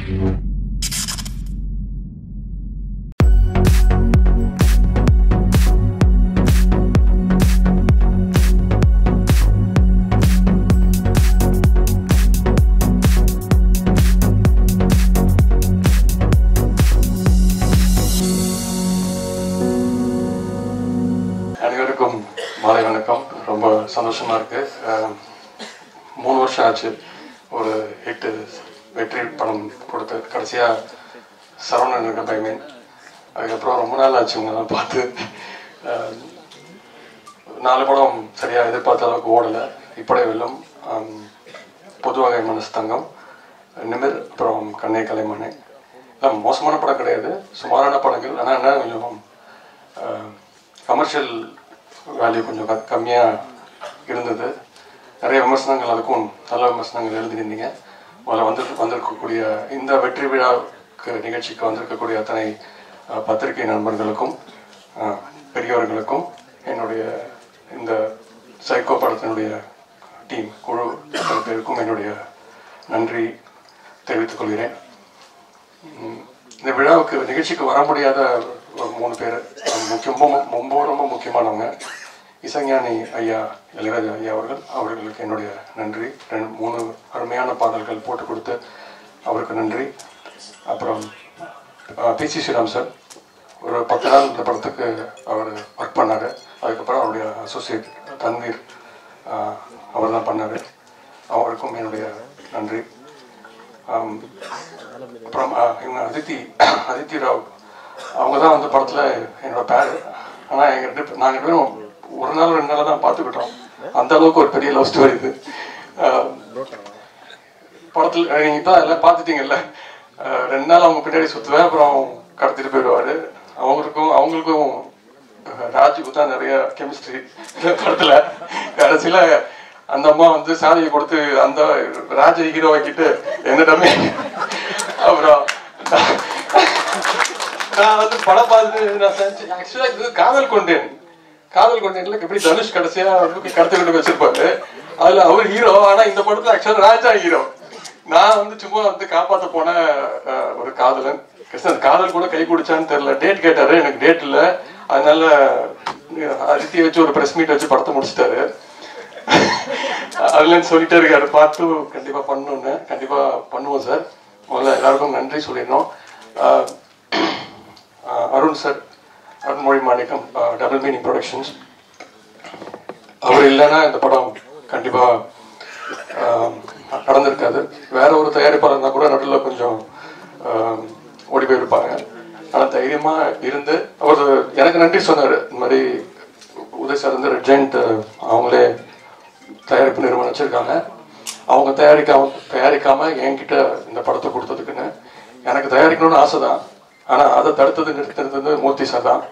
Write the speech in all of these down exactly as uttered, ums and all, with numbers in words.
அனைவருக்கும் மாலை வணக்கம். ரொம்ப சந்தோஷமா இருக்கு. மூணு வருஷம் ஆச்சு ஒரு ஹிட் வெற்றி படம் கொடுத்து, கடைசியா சரவணன் பைமேன். அதுக்கப்புறம் ரொம்ப நாள் ஆச்சு உங்களெல்லாம் பார்த்து. நாலு படம் சரியா எதிர்பார்த்த அளவுக்கு ஓடலை. இப்படே வெல்லும், பொதுவகை மனஸ்தங்கம், நிமிர், அப்புறம் கண்ணை கலைமனை. எல்லாம் மோசமான படம் கிடையாது, சுமாரான படங்கள். ஆனால் என்ன கொஞ்சம் கமர்ஷியல் வேல்யூ கொஞ்சம் கம்மியாக இருந்தது. நிறைய விமர்சனங்கள், அதுக்கும் நல்ல விமர்சனங்கள் எழுதியிருந்தீங்க. முதல்ல வந்து வந்திருக்கக்கூடிய இந்த வெற்றி விழாவுக்கு நிகழ்ச்சிக்கு வந்திருக்கக்கூடிய அத்தனை பத்திரிகை நண்பர்களுக்கும் பெரியவர்களுக்கும் என்னுடைய இந்த சைக்கோ படத்தினுடைய டீம் குழு அத்தனை பேருக்கும் என்னுடைய நன்றி தெரிவித்துக் கொள்கிறேன். இந்த விழாவுக்கு நிகழ்ச்சிக்கு வர முடியாத மூணு பேர் முக்கியம், ரொம்ப ரொம்ப முக்கியமானவங்க. இசைஞானி ஐயா இளையராஜா ஐயா அவர்கள், அவர்களுக்கு என்னுடைய நன்றி. ரெண்டு மூணு அருமையான பாடல்கள் போட்டு கொடுத்து அவருக்கு நன்றி. அப்புறம் பி சி ஸ்ரீராம் சார், ஒரு பத்து நாள் இந்த படத்துக்கு அவர் ஒர்க் பண்ணார். அதுக்கப்புறம் அவருடைய அசோசியேட் தன்வீர் அவர் தான் பண்ணார். அவருக்கும் என்னுடைய நன்றி. அப்புறம் இவங்க அதித்தி அதித்தி ராவ், அவங்க தான் வந்து படத்தில் என்னோட பேர். ஆனால் எங்கள் ரெண்டு நாங்கள் ரெண்டு பேரும் ஒரு நாள் ரெண்டு நாளாக தான் பார்த்துக்கிட்டோம். அந்த அளவுக்கு ஒரு பெரிய லவ் ஸ்டோரி இது. படத்தில் நீங்கள் தான் எல்லாம் பார்த்துட்டீங்கல்ல. ரெண்டு நாள் அவங்க பின்னாடி சுற்றுவேன், அப்புறம் கடத்திட்டு போயிடுவார். அவங்களுக்கும் அவங்களுக்கும் ராஜுக்கு தான் நிறைய கெமிஸ்ட்ரி படத்தில். கடைசியில் அந்த அம்மா வந்து சாதியை கொடுத்து அந்த ராஜ ஹீரோ வைக்கிட்டு என்னிடமே. அப்புறம் நான் வந்து படம் பார்த்து நான் செஞ்சு ஆக்சுவலாக இது காதல் கொண்டேன் காதல் கொண்டேன்ல எப்படி தனுஷ் கடைசியா கடத்தி கொண்டு வச்சிருப்பாரு, அதுல அவர் ஹீரோ. ஆனா இந்த படத்துல ஆக்சுவலா ராஜா ஹீரோ. நான் வந்து சும்மா வந்து காப்பாற்ற போன ஒரு காதலன். கிருஷ்ணன் காதல் கூட கை குடிச்சான்னு தெரியல. டேட் கேட்டாரு, எனக்கு டேட் இல்லை. அதனால அதித்தி வச்சு ஒரு ப்ரெஸ் மீட் வச்சு படத்தை முடிச்சிட்டாரு. அதுலன்னு சொல்லிட்டே இருக்காரு, பார்த்து கண்டிப்பா பண்ணணும்னு. கண்டிப்பா பண்ணுவோம் சார். முதல்ல எல்லாருக்கும் நன்றி சொல்லிடணும். Arun sir, Arunmozhi Manickam, Double Meaning Productions. அவர் இல்லைன்னா இந்த படம் கண்டிப்பா நடந்திருக்காது. வேற ஒரு தயாரிப்பாளர் இருந்தால் கூட நடுவில் கொஞ்சம் ஓடி போயிருப்பாங்க. ஆனால் தைரியமா இருந்து அவர் எனக்கு நன்றி சொன்னார். இந்த மாதிரி உதய் சார் வந்து ரெட்ஜெண்ட் அவங்களே தயாரிப்பு நிறுவனம் வச்சிருக்காங்க, அவங்க தயாரிக்காம தயாரிக்காம என்கிட்ட இந்த படத்தை கொடுத்ததுக்குன்னு. எனக்கு தயாரிக்கணும்னு ஆசை தான், ஆனா அதை தடுத்தது நிறுத்தினது மூர்த்தி சார் தான்.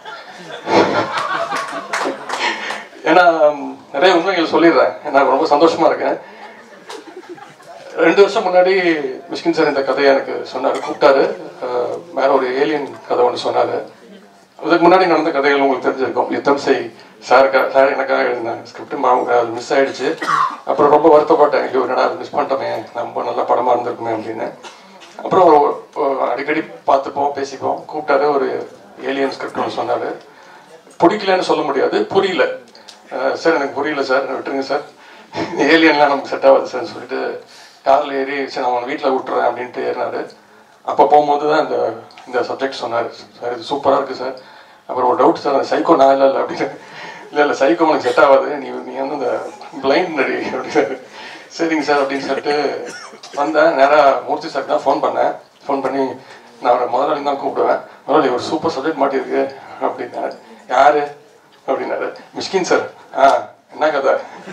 ஏன்னா நிறைய உண்மைகள் சொல்லிடுறேன், நான் ரொம்ப சந்தோஷமா இருக்கேன். ரெண்டு வருஷம் முன்னாடி மிஷ்கின் சார் இந்த கதையை எனக்கு சொன்னாரு, கூப்பிட்டாரு. மேல ஒரு ஏலியன் கதை ஒன்று சொன்னாரு. அதுக்கு முன்னாடி நடந்த கதைகள் உங்களுக்கு தெரிஞ்சிருக்கும். யுத்தம் செய் சார் சார் எனக்காக எழுதினாங்க ஸ்கிரிப்ட், அது மிஸ் ஆயிடுச்சு. அப்புறம் ரொம்ப வருத்தப்பட்டேன், ஐயோ என்னடா அது மிஸ் பண்ணிட்டோமே, ரொம்ப நல்ல படமா இருந்திருக்குமே அப்படின்னு. அப்புறம் அடிக்கடி பார்த்துப்போம், பேசிப்போம். கூப்பிட்டாரு, ஒரு ஏலியன் ஸ்கிரிப்ட் ஒன்று சொன்னாரு. பிடிக்கலன்னு சொல்ல முடியாது, புரியல சார், எனக்கு புரியல சார், விட்டுருங்க சார், ஏலியன்லாம் நமக்கு செட் ஆகாது சார் சொல்லிட்டு காரில் ஏறி சரி நான் அவனை வீட்டில் விட்டுறேன் அப்படின்ட்டு ஏறினாரு. அப்போ போகும்போது தான் இந்த இந்த சப்ஜெக்ட் சொன்னார். சார் இது சூப்பராக இருக்குது சார். அப்புறம் ஒரு டவுட் சார், அந்த சைக்கோ நான் இல்லை இல்லை அப்படின்னு. இல்லை இல்லை சைக்கோ உனக்கு செட் ஆகாது, நீ நீ வந்து இந்த பிளைண்ட் நடி அப்படின்னு. சரிங்க சார் அப்படின்னு சொல்லிட்டு வந்தேன். நேராக மூர்த்தி சார் தான் ஃபோன் பண்ணேன். ஃபோன் பண்ணி நான் அவரை முதலாளி தான் கூப்பிடுவேன். முதலாளி ஒரு சூப்பர் சப்ஜெக்ட் மாட்டியிருக்கு அப்படின்னாரு. யாரு அப்படின்னாரு. மிஷ்கின் சார். ஆ என்ன கதை?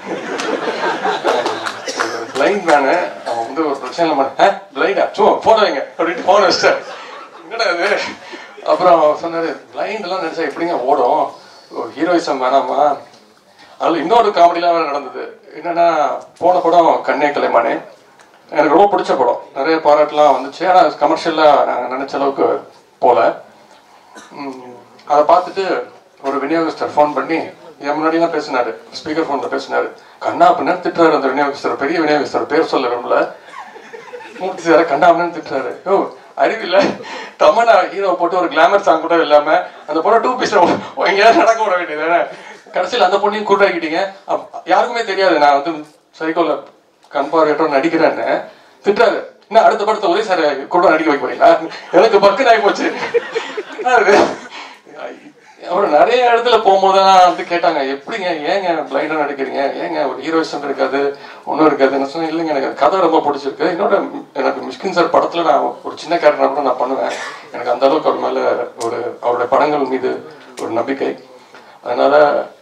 பிளைண்ட் மேனு, அவன் வந்து ஒரு பிரச்சனை பண்ண பிளைண்டா சும்மா போன வைங்க அப்படின்ட்டு போன வச்சிட்டார். என்னடா அது? அப்புறம் சொன்னாரு, பிளைண்ட் எல்லாம் நினைச்சா எப்படிங்க ஓடும், ஹீரோயிசம் வேணாமா? அதில் இன்னொரு காமெடிலாம் வேறு நடந்தது. என்னன்னா போன படம் கண்ணே கலைமானே எனக்கு ரொம்ப பிடிச்ச படம், நிறைய பாராட்டுலாம் வந்துச்சு. ஆனால் கமர்ஷியலாக நாங்கள் நினச்ச அளவுக்கு போல. அதை பார்த்துட்டு ஒரு விநியோகஸ்தர் ஃபோன் பண்ணி என் முன்னாடிலாம் பேசினாரு, ஸ்பீக்கர் ஃபோனில் பேசினாரு. கண்ணா அப்படின்னு திட்டுறாரு அந்த விநியோகஸ்தர், பெரிய விநியோகஸ்தர், பேர் சொல்ல விரும்பல. மூர்த்தி சாரை கண்டாமன்னு திட்டுறாரு. ஓ அறிவில்ல, தமன்னா ஹீரோ போட்டு ஒரு கிளாமர் சாங் கூட இல்லாம அந்த பொண்ணை டூ பீஸ் எங்கேயாவது நடக்க விட வேண்டியது. கடைசியில் அந்த பொண்ணையும் கூட்டாக்கிட்டீங்க. யாருக்குமே தெரியாது நான் வந்து சைக்கோல கன்பாரேட்டர் நடிக்கிறேன்னு திட்டுறாரு. என்ன அடுத்த படத்தை ஒரே சார் கூட நடிக்க வைக்க போறீங்களா? எனக்கு பக்கு நாய் போச்சு. அப்புறம் நிறைய இடத்துல போகும்போதுதான் வந்து கேட்டாங்க, எப்படிங்க ஏங்க பிளைண்டா நடிக்கிறீங்க, ஏங்க ஒரு ஹீரோயிசம் இருக்காது ஒன்றும் இருக்காது. என்ன சொன்னா, இல்லைங்க எனக்கு கதை ரொம்ப பிடிச்சிருக்கு, என்னோட எனக்கு மிஷ்கின் சார் படத்துல நான் ஒரு சின்ன கேரக்டர் கூட நான் பண்ணுவேன், எனக்கு அந்த அளவுக்கு அவர் மேல ஒரு அவருடைய படங்கள் மீது ஒரு நம்பிக்கை. அதனால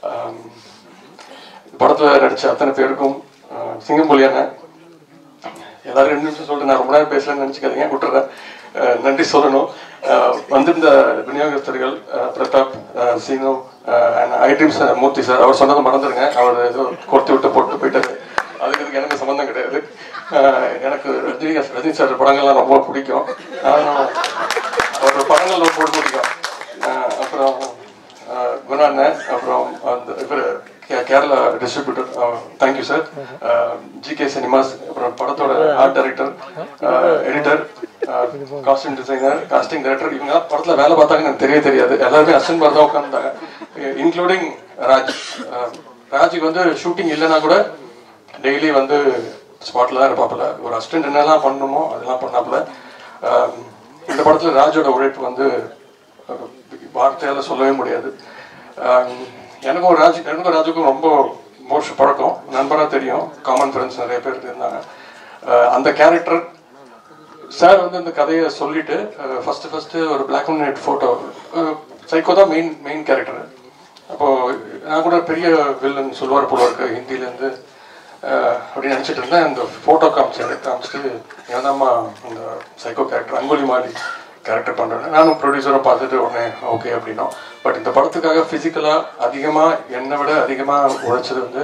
படத்துல நடிச்ச அத்தனை பேருக்கும் சிங்கம்புலியான எல்லாரும் ரெண்டு நிமிஷம் சொல்லிட்டு நான் ரொம்ப நேரம் பேசலன்னு நினைச்சுக்காதீங்க, விட்டுறேன். நன்றி சொல்லணும். வந்திருந்த விநியோகஸ்தர்கள் பிரதாப், சீனு, ஐட்ரீம்ஸ் மூர்த்தி சார், அவர் சொன்னதை மறந்துடுங்க, அவர் ஏதோ கொடுத்து விட்டு போட்டு போயிட்டாரு, அதுக்கு இதுக்கு எனக்கு சம்மந்தம் கிடையாது. எனக்கு ரஜினி ரஜினி சார் படங்கள்லாம் ரொம்ப பிடிக்கும், நானும் அவரோட படங்கள் ரொம்ப போட்டு பிடிக்கும். அப்புறம் குணாண்ணன், அப்புறம் அந்த இவர் Kerala distributor, thank you sir. G K Cinemas, அப்புறம் படத்தோட art director, editor, costume designer, casting director, இவங்க படத்துல வேலை பார்த்தாங்கன்னு எனக்கு தெரிய தெரியாது, எல்லாருமே அசிஸ்டன்ட் மாதிரி தான் உட்காந்துட்டாங்க, இன்க்ளூடிங் ராஜ். ராஜுக்கு வந்து ஷூட்டிங் இல்லைன்னா கூட டெய்லி வந்து ஸ்பாட்ல தான் இருப்பாப்புல, ஒரு அசிஸ்டன்ட் என்னெல்லாம் பண்ணணுமோ அதெல்லாம் பண்ணாப்புல. இந்த படத்துல ராஜோட உழைப்பு வந்து வார்த்தையால சொல்லவே முடியாது. எனக்கும் ராஜு எனக்கும் ராஜுக்கும் ரொம்ப மோஸ்ட் பழக்கம், நண்பராக தெரியும், காமன் ஃப்ரெண்ட்ஸ் நிறைய பேர் இருந்தாங்க. அந்த கேரக்டர் சார் வந்து இந்த கதையை சொல்லிட்டு ஃபர்ஸ்ட் ஃபர்ஸ்ட் ஒரு black and white photo, psycho தான் மெயின் மெயின் கேரக்டர். அப்போது நான் கூட பெரிய வில்லன் சொல்லுவார் போல இருக்கு ஹிந்திலேருந்து அப்படின்னு நினச்சிட்டு இருந்தேன். அந்த ஃபோட்டோ காமிச்சு காமிச்சிட்டு ஏதாம்மா அந்த psycho character Angulimali character பண்ணுறேன். நானும் ப்ரொடியூசரை பார்த்துட்டு உடனே ஓகே அப்படின்னோம். பட் இந்த படத்துக்காக ஃபிசிக்கலாக அதிகமாக என்னை விட அதிகமாக உழைச்சது வந்து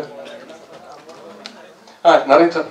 ஆ நரேன் சார்,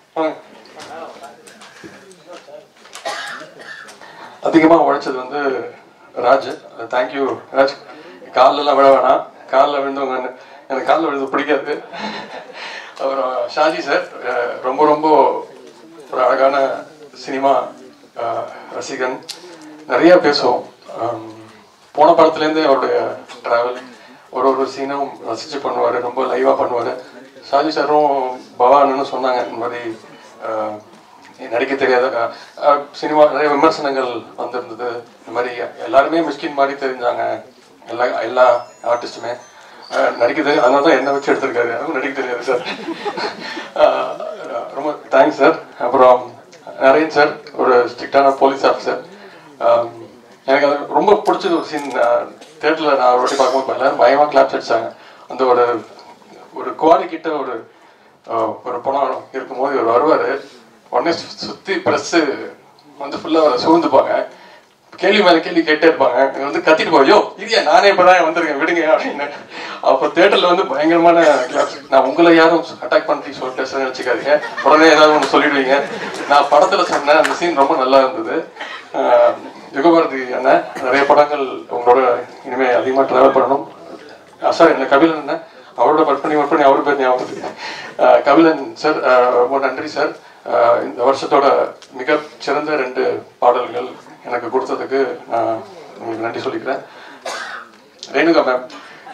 அதிகமாக உழைச்சது வந்து ராஜ். தேங்க்யூ ராஜ். காலிலலாம் விழ வேணாம், காலில் விழுந்தவங்க எனக்கு காலில் விழுந்து பிடிக்காது. அப்புறம் ஷாஜி சார், ரொம்ப ரொம்ப ஒரு அழகான சினிமா ரசிகன், நிறைய பேசுவோம். போன படத்துலேருந்தே அவருடைய ட்ராவல் ஒரு ஒரு சீனும் ரசித்து பண்ணுவார், ரொம்ப லைவாக பண்ணுவார். ஷாஜி சாரும் பவான்னு சொன்னாங்க, இந்த மாதிரி நடிக்க தெரியாத சினிமா நிறைய விமர்சனங்கள் வந்திருந்தது, இந்த மாதிரி எல்லாருமே மிஷ்கின் மாதிரி தெரிஞ்சாங்க, எல்லா எல்லா ஆர்டிஸ்ட்டுமே நடிக்க தெரியும், அதனால தான் என்ன வச்சு எடுத்திருக்காரு, அதுவும் நடிக்க தெரியாது சார். ரொம்ப தேங்க்ஸ் சார். அப்புறம் நரேன் சார் ஒரு ஸ்ட்ரிக்டான போலீஸ் ஆஃபீஸர். எனக்கு அது ரொம்ப பிடிச்சது ஒரு சீன், தேட்டரில் நான் ஒரு வாட்டி பார்க்கும்போது எல்லாரும் பயமாக கிளாப்ஸ் அடிச்சாங்க. அந்த ஒரு ஒரு குவாரி கிட்ட ஒரு ஒரு பணம் இருக்கும்போது இவர் வருவார், உடனே சுற்றி ப்ரெஸ்ஸு வந்து ஃபுல்லாக சூழ்ந்துப்பாங்க, கேள்வி மேலே கேள்வி கேட்டே இருப்பாங்க. இங்கே வந்து கத்திட்டு போயோ இல்லையா நானே இப்போ தான் வந்திருக்கேன் விடுங்க அப்படின்னு. அப்போ தேட்டரில் வந்து பயங்கரமான கிளாப்ஸ். நான் உங்களை யாரும் அட்டாக் பண்ணி சொல்லி பேசுறேன்னு நினச்சிக்காதீங்க, உடனே ஏதாவது ஒன்று சொல்லிடுவீங்க. நான் படத்தில் சொன்னேன், அந்த சீன் ரொம்ப நல்லா இருந்தது. யுகபாரதி அண்ணன் நிறைய படங்கள் உங்களோட இனிமேல் அதிகமாக ட்ராவல் பண்ணணும். சார் என்ன கபிலன் அண்ணன், அவரோட ஒர்க் பண்ணி ஒர்க் பண்ணி அவரு பேர் ஞாபகம். கபிலன் சார் ரொம்ப நன்றி சார். இந்த வருஷத்தோட மிக சிறந்த ரெண்டு பாடல்கள் எனக்கு கொடுத்ததுக்கு நான் உங்களுக்கு நன்றி சொல்லிக்கிறேன். ரேணுகா மேம்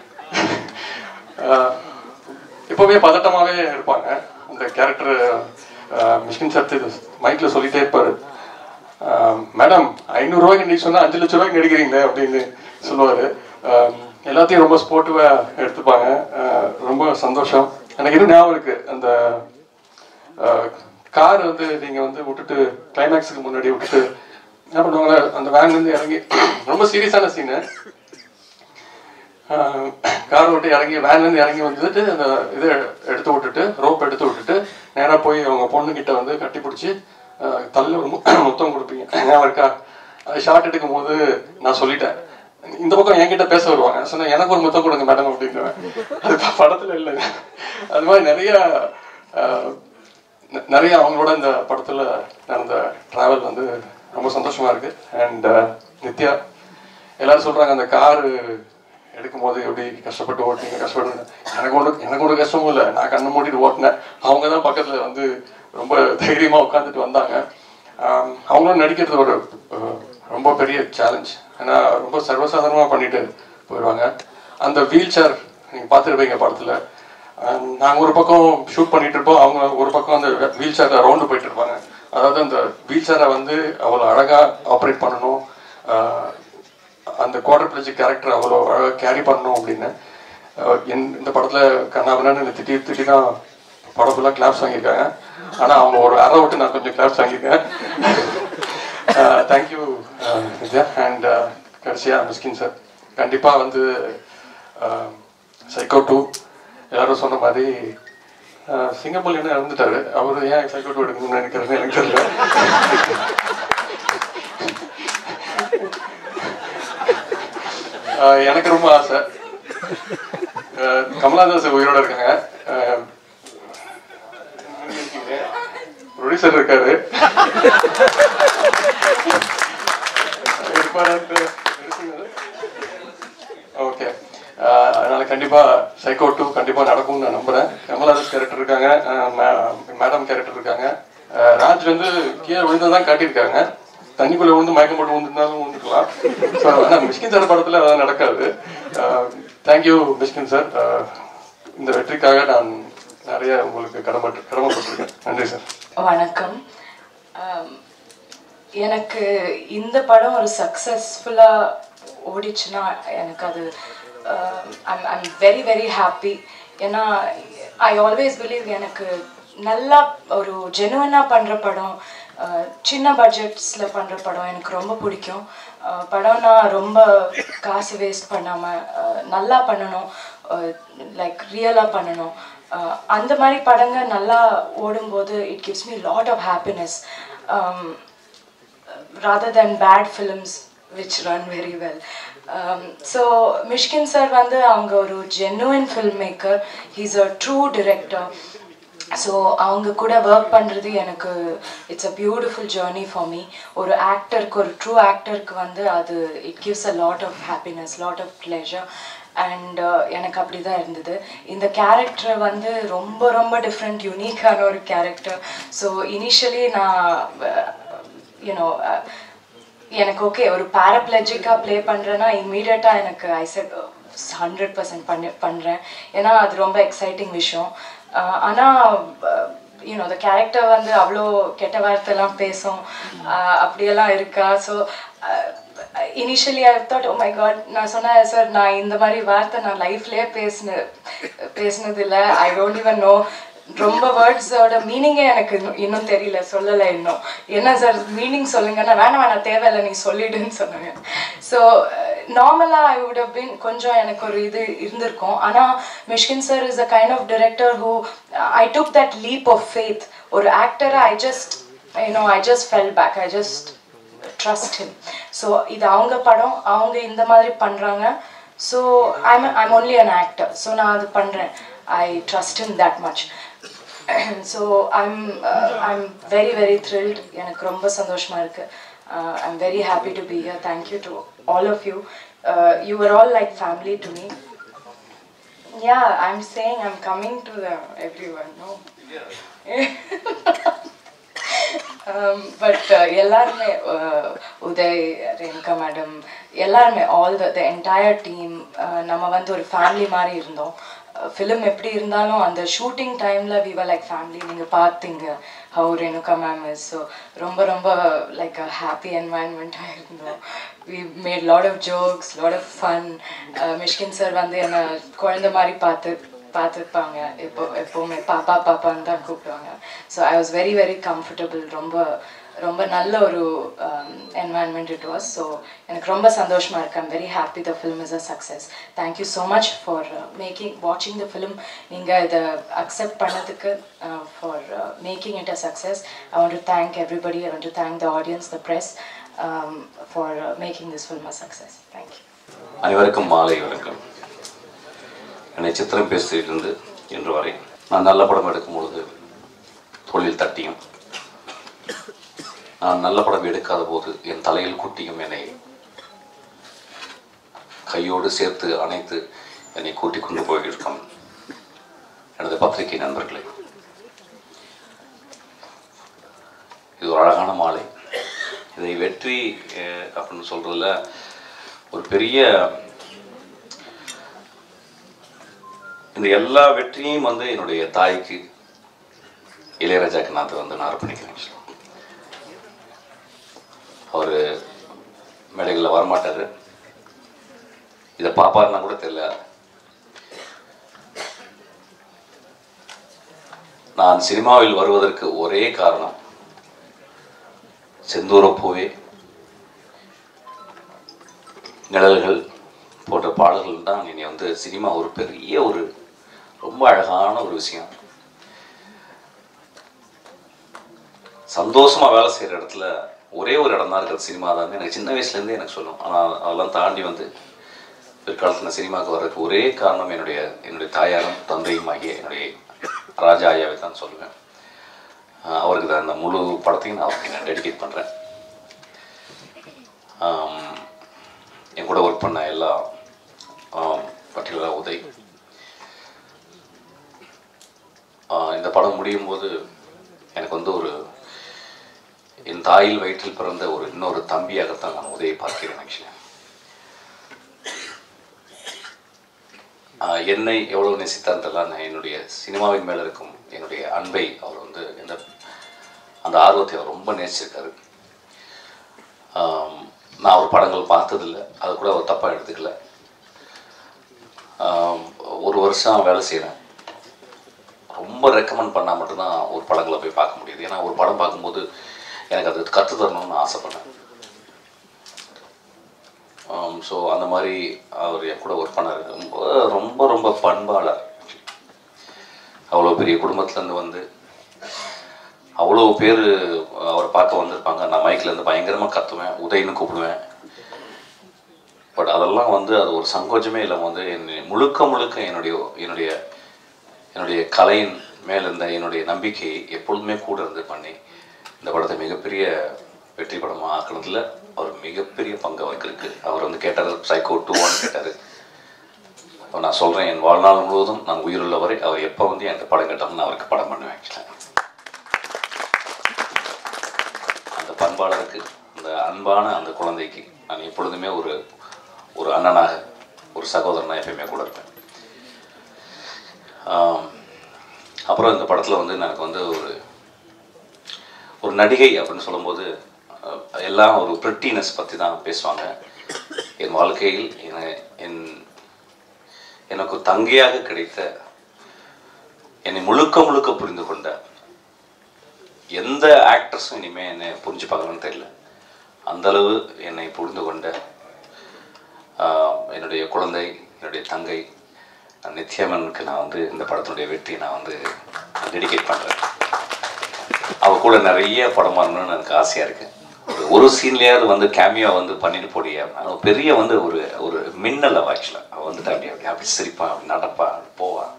எப்போவுமே பதட்டமாகவே இருப்பாங்க. அந்த கேரக்டர் மிஷ்கின் சார் மைக்கில் சொல்லிட்டே இருப்பார், மேடம் ஐநூறுரூவாய்க்கு நீ சொன்னால் அஞ்சு லட்ச ரூபாய்க்கு நடிக்கிறீங்களே அப்படின்னு சொல்லுவார். எல்லாத்தையும் ரொம்ப ஸ்போர்ட்டிவாக எடுத்துப்பாங்க, ரொம்ப சந்தோஷம். எனக்கு இன்னும் ஞாபகம் இருக்கு, அந்த கார் வந்து நீங்கள் வந்து விட்டுட்டு கிளைமேக்ஸுக்கு முன்னாடி விட்டுட்டு என்ன பண்ணுவாங்க, அந்த வேன்லேருந்து இறங்கி ரொம்ப சீரியஸான சீனு, கார் விட்டு இறங்கி வேன்லேருந்து இறங்கி வந்துட்டு அந்த இதை எடுத்து விட்டுட்டு ரோப் எடுத்து விட்டுட்டு நேராக போய் அவங்க பொண்ணுக்கிட்ட வந்து கட்டி பிடிச்சி தலையில் ஒரு முத்தம் கொடுப்பீங்க, ஞாபகம் இருக்கா? அது ஷார்ட் எடுக்கும் போது நான் சொல்லிட்டேன், இந்த பக்கம் என்கிட்ட பேச வருவாங்க, சொன்னேன் எனக்கு ஒரு முத்தம் கொடுங்க மேடம் அப்படின்னுவேன். அது படத்தில் இல்லைங்க. அது மாதிரி நிறைய நிறைய அவங்களோட இந்த படத்தில் நடந்த ட்ராவல் வந்து ரொம்ப சந்தோஷமா இருக்கு. அண்ட் நித்யா எல்லாரும் சொல்றாங்க அந்த காரு எடுக்கும் போது எப்படி கஷ்டப்பட்டு ஓட்டிங்க கஷ்டப்பட்டு, எனக்கு ஒன்று எனக்கு ஒரு கஷ்டமும் இல்லை, நான் கண்ணை மூடிட்டு ஓட்டினேன். அவங்க தான் பக்கத்தில் வந்து ரொம்ப தைரியமாக உட்காந்துட்டு வந்தாங்க. அவங்களும் நடிக்கிறது ஒரு ரொம்ப பெரிய சேலஞ்ச். ஏன்னா ரொம்ப சர்வசாதாரணமாக பண்ணிட்டு போயிடுவாங்க. அந்த வீல் சேர் நீங்கள் பார்த்துருப்பீங்க படத்தில். நாங்கள் ஒரு பக்கம் ஷூட் பண்ணிட்டு இருப்போம், அவங்க ஒரு பக்கம் அந்த வீல் சேரை ரவுண்டு போயிட்டு இருப்பாங்க. அதாவது அந்த வீல் சேரை வந்து அவ்வளோ அழகாக ஆப்ரேட் பண்ணணும், அந்த குவாட்ரப்ளெஜிக் கேரக்டர் அவ்வளோ அழகாக கேரி பண்ணணும் அப்படின்னு இந்த படத்தில் கண்ணாபண்ணு திட்டி திட்டி தான் படம் ஃபுல்லாக கிளாப்ஸ் வாங்கியிருக்காங்க. ஆனால் அவங்க ஒரு அரை விட்டு நான் கொஞ்சம் கிளாப்ஸ் வாங்கியிருக்கேன். Thank you Vidya. அண்ட் கடைசியாக மிஸ்கின் சார், கண்டிப்பாக வந்து சைக்கோ டூ எல்லாரும் சொன்ன மாதிரி சிங்கப்பூர் என்ன இறந்துட்டாரு, அவர் ஏன் சைக்கோ டூ எடுக்கணும்னு நினைக்கிறது எனக்கு தெரியல. எனக்கு ரொம்ப ஆசை. கமலாதாஸ் உயிரோட இருக்காங்க, ப்ரொடியூசர் இருக்காரு, ஓகே. அதனால கண்டிப்பா சைக்கோ டூ கண்டிப்பா நடக்கும்னு நான் நம்புறேன். கமலாதாஸ் கேரக்டர் இருக்காங்க, மேடம் கேரக்டர் இருக்காங்க. ராஜ் வந்து கீழே விழுந்ததான் காட்டியிருக்காங்க, தண்ணிக்குள்ள விழுந்து மயக்கம் போட்டு விழுந்துருந்தாலும் விழுந்துக்கலாம். ஸோ ஆனால் மிஷ்கின் சார் படத்தில் அதெல்லாம் நடக்காது. தேங்க்யூ மிஷ்கின் சார், இந்த வெற்றிக்காக நான் நிறைய உங்களுக்கு கடமைப்பட்டு கடமைப்பட்டிருக்கேன். நன்றி சார். வணக்கம். எனக்கு இந்த படம் ஒரு சக்ஸஸ்ஃபுல்லாக ஓடிச்சுன்னா எனக்கு அது I'm I'm very very happy. ஏன்னா ஐ ஆல்வேஸ் பிலீவ் எனக்கு நல்லா ஒரு ஜெனுவனாக பண்ணுற படம், சின்ன பட்ஜெட்ஸில் பண்ணுற படம் எனக்கு ரொம்ப பிடிக்கும். படம்னா ரொம்ப காசு வேஸ்ட் பண்ணாமல் நல்லா பண்ணணும், லைக் ரியலாக பண்ணணும். அந்த மாதிரி படங்கள் நல்லா ஓடும்போது it gives me lot of happiness rather than bad films which run very well. Um, so Mishkin sir வந்து அவங்க ஒரு genuine filmmaker, he's a true director. So அவங்க கூட ஒர்க் பண்ணுறது எனக்கு it's a beautiful journey for me. ஒரு ஆக்டருக்கு, ஒரு ட்ரூ ஆக்டருக்கு வந்து அது it gives a lot of happiness, lot of pleasure. And எனக்கு அப்படி தான் இருந்தது. இந்த கேரக்டர் வந்து ரொம்ப ரொம்ப டிஃப்ரெண்ட், யூனிக்கான ஒரு கேரக்டர். ஸோ இனிஷியலி நான் யூனோ எனக்கு ஓகே ஒரு பேராப்ளெஜிக்காக ப்ளே பண்ணுறேன்னா இம்மீடியட்டாக எனக்கு ஐ செட் ஹண்ட்ரட் பர்சன்ட் பண்ணி பண்ணுறேன். ஏன்னா அது ரொம்ப எக்ஸைட்டிங் விஷயம். ஆனால் யூனோ அந்த கேரக்டர் வந்து அவ்வளோ கெட்ட வார்த்தைலாம் பேசும், அப்படியெல்லாம் இருக்கா. So initially I thought, oh my god, நான் சொன்னேன் சார் நான் இந்த மாதிரி வார்த்தை நான் லைஃப்லேயே பேசின பேசினதில்லை, ஐ டோன்ட் ஈவன் நோ, ரொம்ப வேர்ட்ஸோட மீனிங்கே எனக்கு இன்னும் தெரியல, சொல்லலை இன்னும். என்ன சார் மீனிங் சொல்லுங்கன்னா, வேணாம் வேணாம் தேவையில்லை நீ சொல்லிடுன்னு சொன்னாங்க. ஸோ நார்மலாக ஐ வுட் ஹவ் பீன் கொஞ்சம் எனக்கு ஒரு இது இருந்திருக்கும். ஆனால் Mysskin sir is a kind of director who I took that leap of faith. ஒரு ஆக்டரை I just you know I just fell back, I just trust him. So இது அவங்க படம், அவங்க இந்த மாதிரி பண்ணுறாங்க. So I'm I'm only an actor. So நான் அது பண்ணுறேன், I trust him that much. So I'm I'm very very thrilled. எனக்கு ரொம்ப சந்தோஷமாக இருக்குது. I'm very happy to be here. Thank you to all of you. You are all like family to me. Yeah, I'm saying I'm coming to the everyone, no? But எல்லாருமே, Uday, Renuka madam, எல்லாருமே, all the the entire team, நம்ம வந்து ஒரு family மாதிரி இருந்தோம். Film எப்படி இருந்தாலும் அந்த ஷூட்டிங் டைமில் வி வர் லைக் ஃபேமிலி. நீங்கள் பார்த்தீங்க how Renuka ma'am is. So ரொம்ப ரொம்ப லைக் அ ஹாப்பி என்வாயன்மெண்ட்டாக இருந்தோம். We made lot of jokes, lot of fun. Mysskin sir வந்து என்னை குழந்தை மாதிரி பார்த்து பார்த்துருப்பாங்க, எப்போ எப்போவுமே பாப்பா பாப்பான்னு தான் கூப்பிடுவாங்க. So I was very very comfortable. ரொம்ப ரொம்ப நல்ல ஒரு என்வாயன்மெண்ட் இட் வாஸ். ஸோ எனக்கு ரொம்ப சந்தோஷமாக இருக்கு. I'm very happy the film is a success. Thank you so much for making வாட்சிங் த ஃபிலிம். நீங்கள் இதை அக்செப்ட் பண்ணதுக்கு, for making it a success. I want to thank everybody. I want to thank the audience, the press, for making this film a success. Thank you. அனைவருக்கும் மாலை வணக்கம். என்னை சித்திரம் பேசியிருந்து இன்று வரை நான் நல்ல படம் எடுக்கும் பொழுது தொழில் தட்டியும், நான் நல்ல படம் எடுக்காத போது என் தலையில் குட்டியும் என்னை கையோடு சேர்த்து அணைத்து என்னை கூட்டிக் கொண்டு போயிருக்கும் எனது பத்திரிகை நண்பர்களே, இது ஒரு அழகான மாலை. வெற்றி அப்படின்னு சொல்கிறதுல ஒரு பெரிய இந்த எல்லா வெற்றியும் வந்து என்னுடைய தாய்க்கு இளையராஜாக்கு நான் அதை வந்து நான் அர்ப்பணிக்கிறேன். அவர் மேடைகளில் வரமாட்டார், இதை பார்ப்பாருன்னா கூட தெரியல. நான் சினிமாவில் வருவதற்கு ஒரே காரணம் செந்தூரப்பூவே, நிழல்கள் போன்ற பாடல்கள் தான் என்னை வந்து சினிமா ஒரு பெரிய ஒரு ரொம்ப அழகான ஒரு விஷயம். சந்தோஷமாக வேலை செய்கிற இடத்துல ஒரே ஒரு இடம் தான் இருக்கிறது சினிமா தான். எனக்கு சின்ன வயசுலேருந்தே எனக்கு சொல்லும். ஆனால் அதெல்லாம் தாண்டி வந்து பிற்காலத்தில் நான் சினிமாவுக்கு வர்றதுக்கு ஒரே காரணம் என்னுடைய என்னுடைய தாயாரும் தந்தையும் ஆகிய என்னுடைய ராஜா ஐயாவை தான் சொல்லுவேன். அவருக்கு தான் இந்த முழு படத்தையும் நான் அவருக்கு நான் டெடிகேட் பண்ணுறேன். என் கூட ஒர்க் பண்ண எல்லா பர்டிகுலராக உதய், இந்த படம் முடியும் போது எனக்கு வந்து ஒரு என் தாயில் வயிற்றில் பிறந்த ஒரு இன்னொரு தம்பியாகத்தான் நான் உதயை பார்க்கிறேன். ஆக்சுவலி என்னை எவ்வளவு நேசித்தார் தெரியல, என்னுடைய சினிமாவின் மேலே இருக்கும் என்னுடைய அன்பை அவர் வந்து எந்த அந்த ஆர்வத்தை அவர் ரொம்ப நேசிச்சிருக்காரு. நான் அவர் படங்கள் பார்த்ததில்லை, அது கூட அவர் தப்பாக எடுத்துக்கல. ஒரு வருஷம் வேலை செய்கிறேன், ரொம்ப ரெக்கமெண்ட் பண்ணால் மட்டும்தான் ஒரு படங்களை போய் பார்க்க முடியுது. ஏன்னா ஒரு படம் பார்க்கும்போது எனக்கு அது கற்று தரணும்னு ஆசைப்பட்டேன். ஸோ அந்த மாதிரி அவர் என் கூட ஒர்க் பண்ணார். ரொம்ப ரொம்ப ரொம்ப பண்பாளர். அவ்வளோ பெரிய குடும்பத்துலேருந்து வந்து அவ்வளோ பேர் அவரை பார்க்க வந்திருப்பாங்க. நான் மைக்கிலேருந்து பயங்கரமாக கத்துவேன், உதயன்னு கூப்பிடுவேன். பட் அதெல்லாம் வந்து அது ஒரு சங்கோச்சமே இல்லாமல் வந்து என் முழுக்க முழுக்க என்னுடைய என்னுடைய என்னுடைய கலையின் மேலே இருந்த என்னுடைய நம்பிக்கை எப்பொழுதுமே கூட இருந்து பண்ணி இந்த படத்தை மிகப்பெரிய வெற்றி படமாக ஆக்குனதில் அவர் மிகப்பெரிய பங்கு அவருக்கு இருக்குது. அவர் வந்து கேட்டார், சைக்கோ டூவான்னு கேட்டார். அப்போ நான் சொல்கிறேன், என் வாழ்நாள் முழுவதும் நான் உயிருள்ள வரை அவர் எப்போ வந்து என்கிட்ட படம் கேட்டாலும் நான் அவருக்கு படம் பண்ணுவேன். அந்த பண்பாளருக்கு, அந்த அன்பான அந்த குழந்தைக்கு நான் எப்பொழுதுமே ஒரு ஒரு அண்ணனாக, ஒரு சகோதரனாக எப்பயுமே கூட இருப்பேன். அப்புறம் இந்த படத்தில் வந்து எனக்கு வந்து ஒரு ஒரு நடிகை அப்படின்னு சொல்லும்போது எல்லாம் ஒரு பிரிட்டினஸ் பற்றி தான் பேசுவாங்க. என் வாழ்க்கையில் என் எனக்கு தங்கையாக கிடைத்த, என்னை முழுக்க முழுக்க புரிந்து கொண்ட எந்த ஆக்ட்ரஸும் இனிமேல் என்னை புரிஞ்சு பார்க்கணும்னு தெரியல. அந்தளவு என்னை புரிந்து கொண்ட என்னுடைய குழந்தை, என்னுடைய தங்கை நித்யாமனுக்கு நான் வந்து இந்த படத்தினுடைய வெற்றியை நான் வந்து டெடிகேட் பண்ணுறேன். அவள் கூட நிறைய படம் பண்ணணும்னு எனக்கு ஆசையாக இருக்குது. ஒரு ஒரு சீன்லேயாவது வந்து கேமியோ வந்து பண்ணிட்டு போடியா. அவள் பெரிய வந்து ஒரு ஒரு மின்னல். அவள் ஆக்சுவலாக அவள் வந்துட்டு அப்படி அப்படி அப்படி சிரிப்பான், அப்படி நடப்பா, அப்படி போவான்.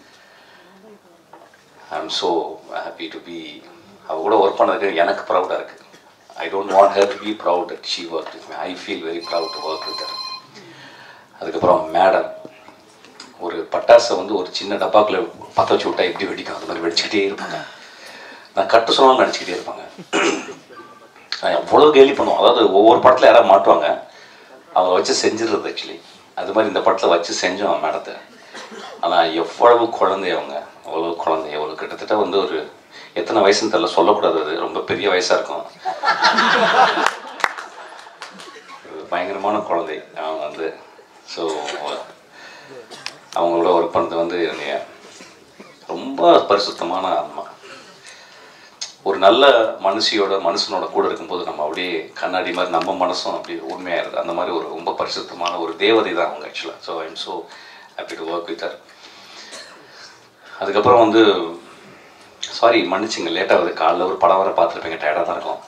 I am so happy to be அவள் கூட ஒர்க் பண்ணதுக்கு எனக்கு ப்ரௌடாக இருக்குது. I don't want her to be proud that she work with me. I feel very proud to work with her. அதுக்கப்புறம் மேடம், ஒரு பட்டாசை வந்து ஒரு சின்ன டப்பாக்குள்ளே பற்ற வச்சு விட்டா எப்படி வெடிக்கும், அது மாதிரி வெடிச்சுக்கிட்டே இருப்பாங்க. நான் கட்டு சொன்னாலும் நடிச்சுக்கிட்டே இருப்பாங்க. நான் எவ்வளோ கேலி பண்ணுவோம். அதாவது ஒவ்வொரு படத்தில் யாராவது மாட்டுவாங்க, அவங்க வச்சு செஞ்சிடுறது. ஆக்சுவலி அது மாதிரி இந்த படத்தில் வச்சு செஞ்சோம் மேடத்தை. ஆனால் எவ்வளவு குழந்தை அவங்க, அவ்வளோ குழந்தை, எவ்வளோ கிட்டத்தட்ட வந்து ஒரு எத்தனை வயசுன்னு தெரியல, சொல்லக்கூடாது, அது ரொம்ப பெரிய வயசாக இருக்கும். பயங்கரமான குழந்தை அவங்க வந்து. ஸோ அவங்களோட ஒர்க் பண்ணுறது வந்து என்னைய ரொம்ப பரிசுத்தமான ஆன்மா. ஒரு நல்ல மனுஷியோட மனுஷனோட கூட இருக்கும்போது நம்ம அப்படியே கண்ணாடி மாதிரி நம்ம மனசும் அப்படி உண்மையாக இருக்குது. அந்த மாதிரி ஒரு ரொம்ப பரிசுத்தமான ஒரு தேவதை தான் அவங்க ஆக்சுவலாக. So I am so happy to work with her. அதுக்கப்புறம் வந்து சாரி மன்னிச்சுங்க, லேட்டாக வந்து காலைல ஒரு படம் வர பார்த்துருப்பேங்க, டயர்டாக தான் இருக்கும்.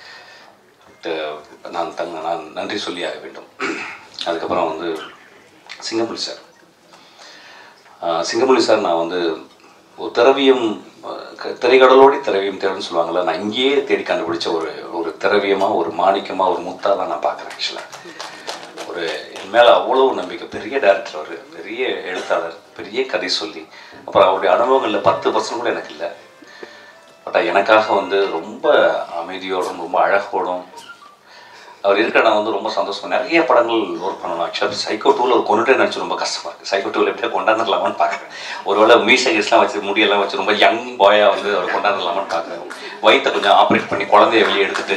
நான் தங்க நான் நன்றி சொல்லி ஆக வேண்டும். அதுக்கப்புறம் வந்து சிங்கமொழி சார் சிங்கமொழி சார் நான் வந்து ஒரு திரவியம், திரைக்கடலோடி திரவியம் தேடுன்னு சொல்லுவாங்கள்ல, நான் இங்கேயே தேடி கண்டுபிடிச்ச ஒரு ஒரு திரவியமாக, ஒரு மாணிக்கமாக, ஒரு முத்தாக தான் நான் பார்க்குறேன். ஆக்சுவலாக ஒரு என் மேலே அவ்வளோ நம்பிக்கை. பெரிய டைரக்டர் அவர், பெரிய எழுத்தாளர், பெரிய கதை சொல்லி. அப்புறம் அவருடைய அனுபவங்களில் பத்து பர்சன்ட் கூட எனக்கு இல்லை. பட் எனக்காக வந்து ரொம்ப அமைதியோடும் ரொம்ப அழகோடும் அவர் இருக்கிற நான் வந்து ரொம்ப சந்தோஷம். நிறைய படங்கள் ஒர்க் பண்ணணும். ஆக்சுவலாக சைக்கோ டூவில் ஒரு கொண்டுட்டே நினச்சி ரொம்ப கஷ்டமாக இருக்குது. சைக்கோ டூவில் எப்படியா கொண்டாந்துடலாமான்னு பார்க்குறேன். ஒருவேளை மீசை கீஸ்லாம் வச்சு முடியெல்லாம் வச்சு ரொம்ப யங் பாயாக வந்து அவர் கொண்டாந்துடலாமான்னு பார்க்குறேன். வயிற்றை கொஞ்சம் ஆப்ரேட் பண்ணி குழந்தைய வெளியே எடுத்துட்டு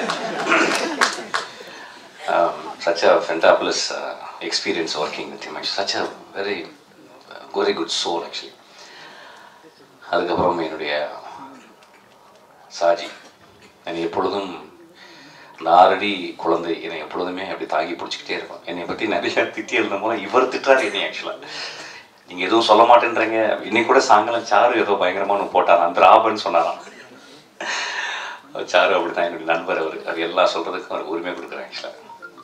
such a fantabulous uh, experience working with him. Actually, such a very very good soul actually. அதுக்கப்புறம் என்னுடைய சாஜி, என்னை எப்பொழுதும் இந்த ஆறடி குழந்தை என்னை எப்பொழுதுமே அப்படி தாங்கி பிடிச்சிக்கிட்டே இருக்கும். என்னை பற்றி நிறைய திட்டி எழுதும் போல இவர் திட்டார் என்னை. ஆக்சுவலாக நீங்கள் எதுவும் சொல்ல மாட்டேன்றீங்க. இன்னைக்கு கூட சாயங்காலம் சாரு ஏதோ பயங்கரமாக ஒன்று போட்டாராம், அந்த ராபன்னு சொன்னாராம். சாரு அப்படி தான் என்னுடைய நண்பர். அவர் அது எல்லாம் சொல்கிறதுக்கும் அவர் உரிமை கொடுக்குறேன். ஆக்சுவலாக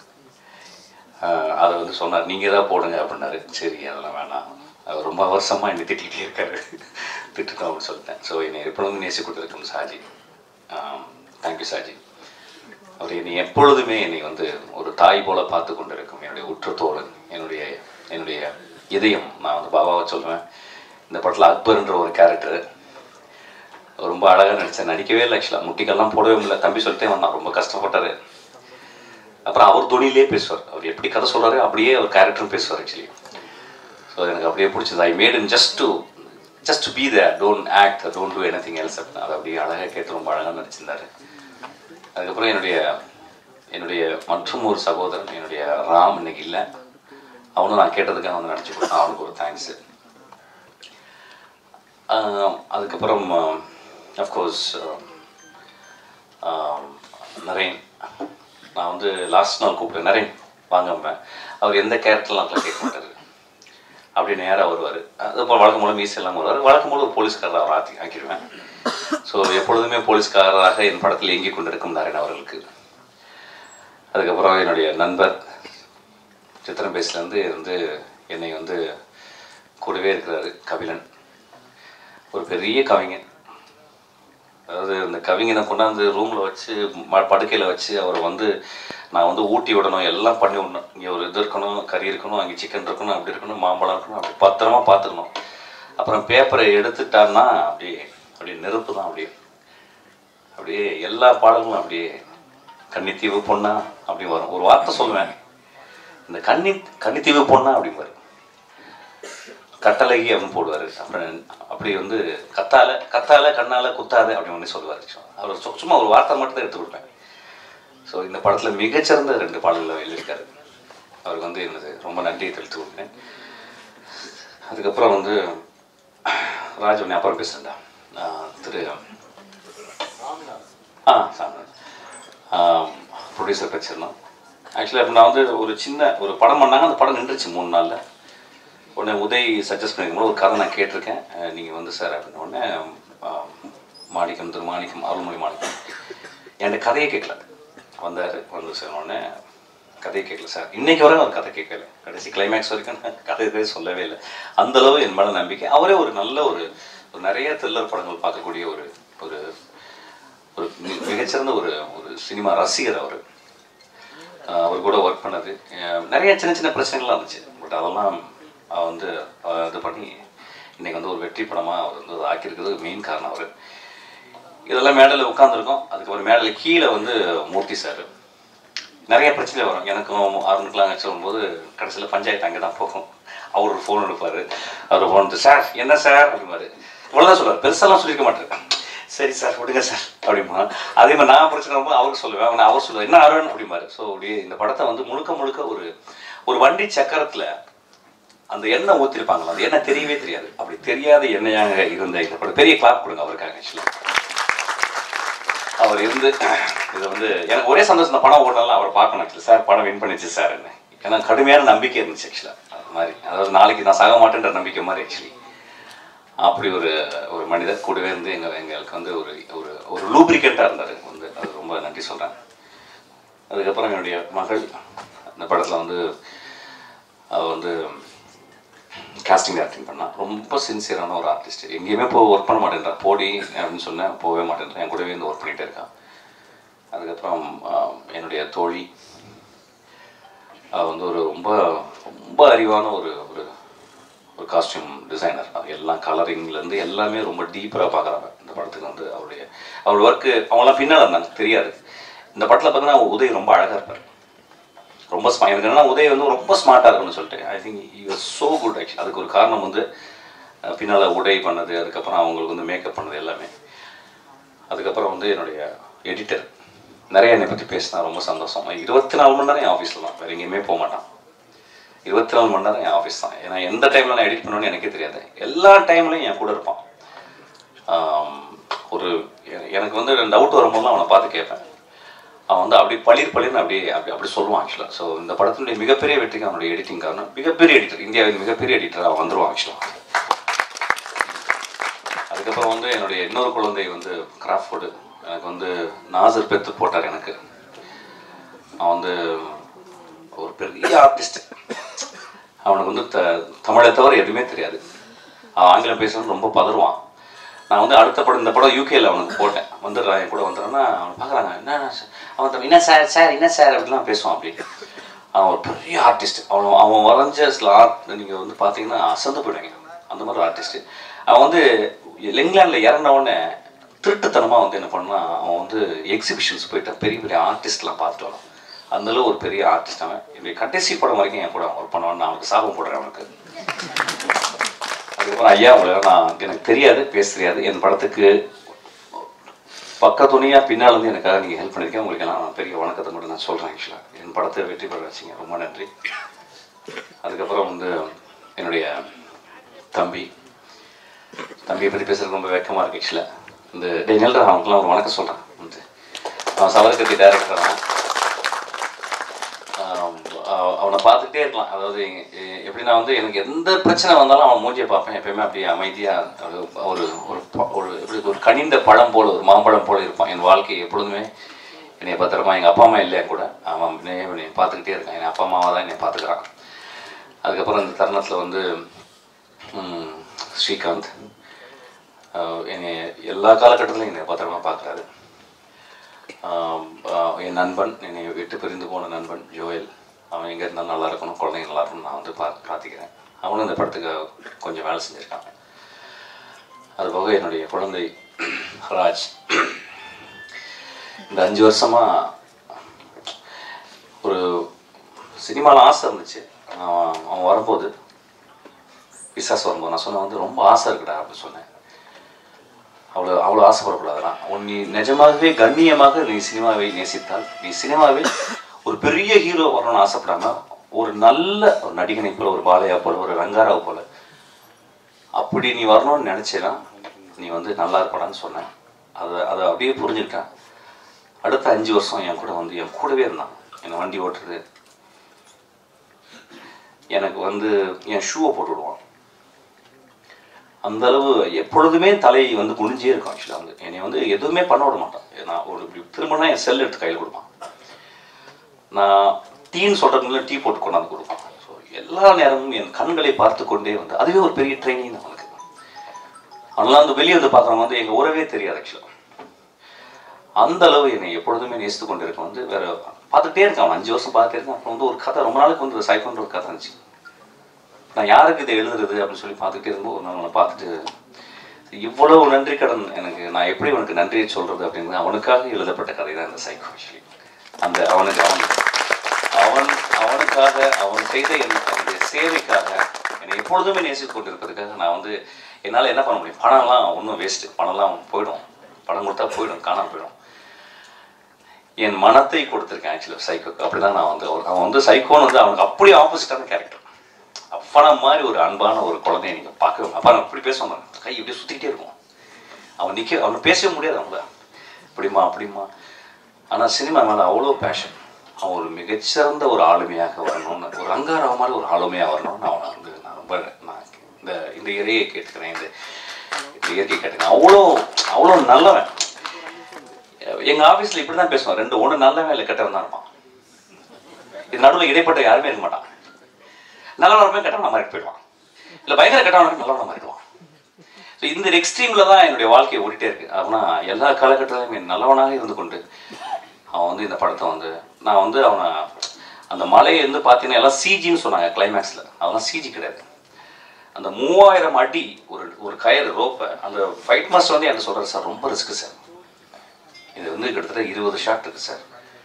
அதை வந்து சொன்னார், நீங்கள் எதாவது போடுங்க அப்படின்னாரு. சரி அதெல்லாம் வேணாம், அவர் ரொம்ப வருஷமாக என்னை திட்டிகிட்டே இருக்காரு, திட்டுட்டோம் அப்படின்னு சொல்லிட்டேன். ஸோ என்னை எப்பொழுதும் நேசி கொடுத்துருக்கும் சாஜி. தேங்க்யூ சாஜி. அவர் என்னை எப்பொழுதுமே என்னை வந்து ஒரு தாய் போல பார்த்து கொண்டு இருக்கும். என்னுடைய உற்றத்தோழன், என்னுடைய என்னுடைய இதயம். நான் வந்து பாபாவை சொல்லுவேன். இந்த படத்தில் அக்பர்ன்ற ஒரு கேரக்டர் ரொம்ப அழகாக நடித்தேன். நடிக்கவே இல்லை ஆக்சுவலாக, முட்டிக்கெல்லாம் போடவே இல்லை. தம்பி சொல்லிட்டே வந்தான், ரொம்ப கஷ்டப்பட்டார். அப்புறம் அவர் துணியிலே பேசுவார். அவர் எப்படி கதை சொல்கிறாரு அப்படியே அவர் கேரக்டரும் பேசுவார் ஆக்சுவலி. ஸோ எனக்கு அப்படியே பிடிச்சது. I made him just to just to be there, don't act, don't do anything else. அப்படின்னு அதை அப்படியே அழகாக கேட்டு ரொம்ப அழகாக நடிச்சிருந்தார். அதுக்கப்புறம் என்னுடைய என்னுடைய மற்றும் ஒரு சகோதரன் என்னுடைய ராம் இன்னைக்கு இல்லை. அவனும் நான் கேட்டதுக்காக வந்து நடிச்சு கொடுத்தான். அவனுக்கு ஒரு தேங்க்ஸு. அதுக்கப்புறம் அஃப்கோர்ஸ் நரேன். நான் வந்து லாஸ்ட் நாள் கூப்பிட்டேன், நரேன் வாங்கம்மா. அவர் எந்த கேரக்டர்லாம் அதில் கேட்க மாட்டார். அப்படி நேராக வருவார். அது வழக்கம் போல் மீஸ் எல்லாம் வருவார். வழக்கம் போல் ஒரு போலீஸ்காரர் அவர் ஆக்கி ஆக்கிடுவேன். ஸோ எப்பொழுதுமே போலீஸ்காரராக என் படத்தில் இயங்கி கொண்டிருக்கும் நரேன் அவர்களுக்கு. அதுக்கப்புறம் என்னுடைய நண்பர் சித்திரம் பேஸ்லேருந்து வந்து என்னை வந்து கூடவே இருக்கிறாரு கபிலன். ஒரு பெரிய கவிஞன். அதாவது அந்த கவிஞனை கொண்டாந்து ரூமில் வச்சு படுக்கையில் வச்சு அவரை வந்து நான் வந்து ஊட்டி விடணும், எல்லாம் பண்ணி விடணும். இங்கே ஒரு இது இருக்கணும், கறி இருக்கணும், அங்கே சிக்கன் இருக்கணும், அப்படி இருக்கணும், மாம்பழம் இருக்கணும், அப்படி பத்திரமா பார்த்துக்கணும். அப்புறம் பேப்பரை எடுத்துட்டான்னா அப்படியே அப்படியே நெருப்பு தான். அப்படியே அப்படியே எல்லா பாடல்களும் அப்படியே கன்னித்தீவு பொண்ணா அப்படி வரும். ஒரு வார்த்தை சொல்லுவேன், இந்த கன்னி கன்னித்தீவு பொண்ணா அப்படி வரும். கட்டழகி அப்படின்னு போடுவார். அப்புறம் அப்படி வந்து கத்தால கத்தால கண்ணால குத்தாத அப்படின்னு ஒன்று சொல்லுவார். அவர் சும்மா ஒரு வார்த்தை மட்டும் தான் எடுத்து கொடுப்பேன். ஸோ இந்த படத்தில் மிகச்சிறந்த ரெண்டு பாடல்களை எழுதியிருக்காரு. அவருக்கு வந்து என்னது ரொம்ப நன்றியை தெரிவித்து கொடுக்குறேன். அதுக்கப்புறம் வந்து ராஜ் ஒன்று அப்புறம் பேசுகிறேன்டா திரு ஆ சாமிநாத் ப்ரொடியூசர் பேசியிருந்தோம். ஆக்சுவலாக இப்போ நான் வந்து ஒரு சின்ன ஒரு படம் பண்ணாங்க. அந்த படம் நின்றுச்சு மூணு நாளில். உடனே உதய் சஜஸ்ட் பண்ணிருக்கும்போது ஒரு கதை நான் கேட்டிருக்கேன், நீங்கள் வந்து சார் அப்படின்னு. உடனே மாணிக்கம் திரு மாணிக்கம் அருள்மொழி மாணிக்கம் என் கதையை கேட்கல வந்தார். வந்து சார் உடனே கதையை கேட்கல சார். இன்னைக்கு வரை அவர் கதை கேட்கல. கடைசி கிளைமேக்ஸ் வரைக்கும் கதை எதுவே சொல்லவே இல்லை. அந்தளவு என் மேலே நம்பிக்கை. அவரே ஒரு நல்ல ஒரு ஒரு நிறைய த்ரில்லர் படங்கள் பார்க்கக்கூடிய ஒரு ஒரு ஒரு மிகச்சிறந்த ஒரு ஒரு சினிமா ரசிகர் அவர். அவர் கூட ஒர்க் பண்ணது நிறைய சின்ன சின்ன பிரச்சனைகள்லாம் இருந்துச்சு. பட் அதெல்லாம் வந்து இது பண்ணி இன்றைக்கி வந்து ஒரு வெற்றி படமாக அவர் வந்து ஆக்கியிருக்கிறது மெயின் காரணம் அவர். இதெல்லாம் மேடையில் உட்காந்துருக்கோம். அதுக்கப்புறம் மேடையில் கீழே வந்து மூர்த்தி சார். நிறைய பிரச்சனை வரும் எனக்கும் அருணுக்கெலாம் சொல்லும்போது கடைசியில் பஞ்சாயத்து அங்கே தான் போகும். அவர் ஒரு ஃபோன் எடுப்பார். அவர் ஃபோன் எடுத்து சார் என்ன சார் அப்படிம்பாரு. இவ்வளோதான் சொல்லுவார், பெருசாலாம் சொல்லியிருக்க மாட்டேன். சரி சார் விடுங்க சார் அப்படிமா. அதே மாதிரி நான் பிரச்சனை வரும்போது அவருக்கு சொல்லுவேன், அவனை அவர் சொல்லுவேன் என்ன அருண் அப்படிம்பாரு. ஸோ அப்படியே இந்த படத்தை வந்து முழுக்க முழுக்க ஒரு ஒரு வண்டி சக்கரத்தில் அந்த எண்ணெய் ஊற்றிருப்பாங்களா, அது எண்ணெய் தெரியவே தெரியாது. அப்படி தெரியாத எண்ணெயாக இருந்த இந்த படம் பெரிய கிளாப் கொடுங்க அவருக்காக. ஆக்சுவலி அவர் இருந்து இதை வந்து எனக்கு ஒரே சந்தோஷம். இந்த படம் ஓடலாம் அவர் பார்க்கணும். ஆக்சுவலி சார் படம் வின் பண்ணிச்சு சார் என்ன. ஏன்னா கடுமையான நம்பிக்கை இருந்துச்சு ஆக்சுவலாக. அது மாதிரி அதாவது நாளைக்கு நான் சாக மாட்டேன்ற நம்பிக்கை மாதிரி. ஆக்சுவலி அப்படி ஒரு ஒரு மனிதர் கூடவே இருந்து எங்கள் எங்களுக்கு வந்து ஒரு ஒரு ஒரு லூப்ரிகேட்டாக இருந்தார் வந்து. அது ரொம்ப நன்றி சொல்கிறேன். அதுக்கப்புறம் என்னுடைய மகள் அந்த படத்தில் வந்து அவள் வந்து காஸ்டிங் ஆக்டிங் பண்ணால் ரொம்ப சின்சியரான ஒரு ஆர்டிஸ்ட். எங்கேயுமே போய் ஒர்க் பண்ண மாட்டேன்றா. போடி அப்படின்னு சொன்னேன், போகவே மாட்டேன்றேன். என் கூடவே வந்து ஒர்க் பண்ணிகிட்டே இருக்கான். அதுக்கப்புறம் என்னுடைய தோழி அவள் வந்து ஒரு ரொம்ப ரொம்ப அறிவான ஒரு ஒரு ஒரு காஸ்டியூம் டிசைனர். அது எல்லாம் கலரிங்லேருந்து எல்லாமே ரொம்ப டீப்பராக பார்க்குறாங்க இந்த படத்துக்கு வந்து. அவருடைய அவருடைய ஒர்க்கு அவங்களாம் பின்னால் இருந்தாங்க தெரியாது. இந்த படத்தில் பார்த்தீங்கன்னா உதய் ரொம்ப அழகாக இருப்பார். ரொம்ப ஸ்மா எனக்கு என்னன்னா உதய் வந்து ரொம்ப ஸ்மார்ட்டாக இருக்குன்னு சொல்லிட்டு I think you was so good actually. அதுக்கு ஒரு காரணம் வந்து பின்னால் உடை பண்ணது, அதுக்கப்புறம் அவங்களுக்கு வந்து மேக்கப் பண்ணது எல்லாமே. அதுக்கப்புறம் வந்து என்னுடைய எடிட்டர் நிறைய என்னை பற்றி பேசினா ரொம்ப சந்தோஷம். இருபத்தி நாலு மணி நேரம் என் ஆஃபீஸில் தான், வேறு எங்கேயுமே போக மாட்டான். இருபத்தி நாலு மணி நேரம் என் ஆஃபீஸ் தான். ஏன்னா எந்த டைமில் நான் எடிட் பண்ணுவேன்னு எனக்கே தெரியாது. எல்லா டைம்லையும் என் கூட இருப்பான். ஒரு எனக்கு வந்து டவுட் வரும்போதுலாம் அவனை பார்த்து கேட்பேன். அவன் வந்து அப்படி பளிர் பளிர்னு அப்படியே அப்படி அப்படி சொல்லுவான் ஆக்சுவலாக. ஸோ இந்த படத்தினுடைய மிகப்பெரிய வெற்றிக்கு அவனுடைய எடிட்டிங் காரணம். மிகப்பெரிய எடிட்டர், இந்தியாவின் மிகப்பெரிய எடிட்டர் அவன் வந்துடுவான் ஆக்சுவலாக. அதுக்கப்புறம் வந்து என்னுடைய இன்னொரு குழந்தை வந்து கிராஃப்ட் எனக்கு வந்து நாசர் பெத்து போட்டார். எனக்கு அவன் வந்து ஒரு பெரிய ஆர்டிஸ்ட். அவனுக்கு வந்து த தமிழை தவிர எதுவுமே தெரியாது. அவன் ஆங்கிலம் பேசுறது ரொம்ப பதறுவான். நான் வந்து அடுத்த படம் இந்த படம் யூகேல அவனுக்கு போட்டேன். வந்துடுறான் என் கூட வந்துடுறான்னா அவன் பார்க்குறாங்க, என்ன அவன் என்ன சார் சார் என்ன சார் அப்படிலாம் பேசுவான். அப்படி அவன் ஒரு பெரிய ஆர்டிஸ்ட். அவன் அவன் வரைஞ்ச சில ஆர்ட் நீங்கள் வந்து பார்த்தீங்கன்னா அசந்து போயிடுவீங்க. அந்த மாதிரி ஒரு ஆர்டிஸ்ட்டு. அவன் வந்து இங்கிலாண்டில் இறங்கின உடனே திருட்டுத்தனமாக வந்து என்ன பண்ணால் அவன் வந்து எக்ஸிபிஷன்ஸ் போயிட்டு பெரிய பெரிய ஆர்டிஸ்ட்லாம் பார்த்துட்டு வரான். அந்தளவு ஒரு பெரிய ஆர்டிஸ்ட் அவன். என்னுடைய கடைசி படம் வரைக்கும் என் கூட அவன் ஒர்க் பண்ணுவான். நான் அவனுக்கு சாபம் போடுறேன் அவனுக்கு. அதுக்கப்புறம் ஐயா உங்களை நான் எனக்கு தெரியாது, பேச தெரியாது. என் படத்துக்கு பக்க துணியாக பின்னால் வந்து எனக்காக நீங்கள் ஹெல்ப் பண்ணியிருக்கேன். உங்களுக்கு எல்லாம் பெரிய வணக்கத்தை மட்டும் நான் சொல்கிறேன். ஆக்சுவலாக என் படத்தை வெற்றி பெற வச்சிங்க, ரொம்ப நன்றி. அதுக்கப்புறம் வந்து என்னுடைய தம்பி தம்பியை பற்றி பேசுகிறது ரொம்ப வெக்கமாக இருக்குது. ஆக்சுவலாக இந்த டெய்னல்டர் அவனுக்குலாம் ஒரு வணக்கம் சொல்கிறேன். வந்து அவன் சவரக்கத்தி டைரக்டர் தான். அவனை பார்த்துக்கிட்டே இருக்கலாம். அதாவது எப்படின்னா வந்து எனக்கு எந்த பிரச்சனை வந்தாலும் அவன் மூஞ்சியை பார்ப்பேன். எப்பயுமே அப்படியே அமைதியாக ஒரு ஒரு ஒரு எப்படி ஒரு கனிந்த பழம் போல், ஒரு மாம்பழம் போல் இருப்பான். என் வாழ்க்கை எப்பொழுதுமே என்னை பத்திரமா. எங்கள் அப்பா அம்மா இல்லையா கூட அவன் என்னை பார்த்துக்கிட்டே இருக்கான். என் அப்பா அம்மாவை தான் என்னை பார்த்துக்கிறான். அதுக்கப்புறம் இந்த தருணத்தில் வந்து ஸ்ரீகாந்த் என்னை எல்லா காலகட்டத்திலும் என்னை பத்திரமா பார்க்குறாரு. என் நண்பன், என்னை விட்டு பிரிந்து போன நண்பன் ஜோயல், அவன் எங்கே இருந்தாலும் நல்லா இருக்கணும், குழந்தைங்க நல்லா இருக்கணும் நான் வந்து பா பிரார்த்திக்கிறேன். அவனும் இந்த படத்துக்கு கொஞ்சம் வேலை செஞ்சுருக்கான். அதுபோக என்னுடைய குழந்தை ராஜ், இந்த அஞ்சு வருஷமாக ஒரு சினிமாவில் ஆசை இருந்துச்சு. அவன் வரும்போது விசாஸ் வரும்போது நான் சொன்னேன் வந்து ரொம்ப ஆசை இருக்குடா அப்படின்னு சொன்னேன். அவ்வளோ அவ்வளோ ஆசைப்படக்கூடாதுதான். உன் நீ நிஜமாகவே கண்ணியமாக நீ சினிமாவை நேசித்தால், நீ சினிமாவில் ஒரு பெரிய ஹீரோ வரணும்னு ஆசைப்படாமல் ஒரு நல்ல ஒரு நடிகனை போல, ஒரு பாலையா போல, ஒரு ரங்காராவை போல அப்படி நீ வரணும்னு நினச்சேன்னா நீ வந்து நல்லா இருப்படான்னு சொன்னேன். அதை அதை அப்படியே புரிஞ்சுக்கிட்டேன். அடுத்த அஞ்சு வருஷம் என் கூட வந்து என் கூடவே இருந்தான். என்னை வண்டி ஓட்டுறது, எனக்கு வந்து என் ஷூவை போட்டு விடுவான். அந்த அளவு எப்பொழுதுமே தலை வந்து குனிஞ்சே இருக்கும். ஆக்சுவலாக வந்து என்னை வந்து எதுவுமே பண்ண விட மாட்டான். நான் ஒரு இப்படி திரும்பினா என் செல் எடுத்து கையில் கொடுப்பான். நான் டீன்னு சொல்கிறதுக்குள்ள டீ போட்டு கொண்டாந்து கொடுப்பான். ஸோ எல்லா நேரமும் என் கண்களை பார்த்து கொண்டே வந்து அதுவே ஒரு பெரிய ட்ரைனிங் தான் அவனுக்கு. அதெல்லாம் வந்து வெளியே வந்து பார்க்குறவங்க வந்து எங்கள் உறவே தெரியாது. ஆக்சுவலாக அந்த அளவு என்னை எப்பொழுதுமே நேசித்து கொண்டு இருக்க வந்து வேறு பார்த்துக்கிட்டே இருக்கேன். அவன் அஞ்சு வருஷம் பார்த்துட்டே இருக்கேன். அப்புறம் வந்து ஒரு கதை ரொம்ப நாளுக்கு வந்து சைக்கோன்ற ஒரு கதை இருந்துச்சு. நான் யாருக்கு இதை எழுதுறது அப்படின்னு சொல்லி பார்த்துக்கிட்டே இருக்கும்போது ஒரு நாள் அவனை பார்த்துட்டு இவ்வளவு நன்றி கடன் எனக்கு, நான் எப்படி அவனுக்கு நன்றியை சொல்கிறது அப்படிங்கிறது அவனுக்காக எழுதப்பட்ட கதை தான் இந்த சைக்கோ. ஆக்சுவலி அந்த அவனுக்கு அவன் அவன் அவனுக்காக அவன் செய்த என் அவனுடைய சேவைக்காக என்னை எப்பொழுதுமே நேசித்து கொண்டு இருப்பதுக்காக நான் வந்து என்னால் என்ன பண்ண முடியும். பணம்லாம் ஒன்றும் வேஸ்ட்டு, பணம்லாம் போயிடும், பணம் கொடுத்தா போயிடும், காணாமல் போயிடும். என் மனத்தை கொடுத்துருக்கேன் ஆக்சுவலாக சைக்கோக்கு. அப்படி தான் நான் வந்து அவன் வந்து சைக்கோன்னு வந்து அவனுக்கு அப்படியே ஆப்போசிட்டான கேரக்டர். அப்பனா மாதிரி ஒரு அன்பான ஒரு குழந்தைய நீங்கள் பார்க்கவே. அப்பா நான் இப்படி பேசுவாங்க, கை இப்படி சுற்றிக்கிட்டே இருக்கும். அவன் நிற்க அவனை பேசவே முடியாது அவங்கள, இப்படிமா அப்படிமா. ஆனால் சினிமா மேலே அவ்வளோ பேஷன். அவன் ஒரு மிகச்சிறந்த ஒரு ஆளுமையாக வரணும்னு, ஒரு அங்காராவ மாதிரி ஒரு ஆளுமையாக வரணும்னு அவனை வந்து நான் ரொம்ப நான் இந்த இந்த இறையை கேட்டுக்கிறேன், இந்த இந்த இயற்கை கேட்டுக்கிறேன். அவ்வளோ அவ்வளோ நல்லவன். எங்கள் ஆஃபீஸில் இப்படி தான் பேசுவான். ரெண்டு ஒன்று நல்லவன் இல்லை கெட்டவன் தான் இருப்பான். இது நடுவில் இடைப்பட்ட யாருமே இருக்க மாட்டான். நல்லவனமே கெட்டவன் மாறிட்டு போயிடுவான், இல்லை பயங்கர கெட்டவனுக்கு நல்லவனை மாறிடுவான். ஸோ இந்த எக்ஸ்ட்ரீமில் தான் என்னுடைய வாழ்க்கையை ஓடிட்டே இருக்கு. ஆனால் எல்லா காலகட்டத்திலும் என் நல்லவனாக இருந்து கொண்டு அவன் வந்து இந்த படத்தை வந்து நான் வந்து அவனை அந்த மலையை வந்து பார்த்தீங்கன்னா எல்லாம் சிஜின்னு சொன்னாங்க கிளைமேக்ஸில். அதெல்லாம் சிஜி கிடையாது. அந்த மூவாயிரம் அடி ஒரு ஒரு கயிறு ரோப்பை அந்த ஃபைட் மாஸ்டர் வந்து என்ன சொல்கிறார், சார் ரொம்ப ரிஸ்க்கு சார், இது வந்து கிட்டத்தட்ட இருபது ஷாட் இருக்குது சார்,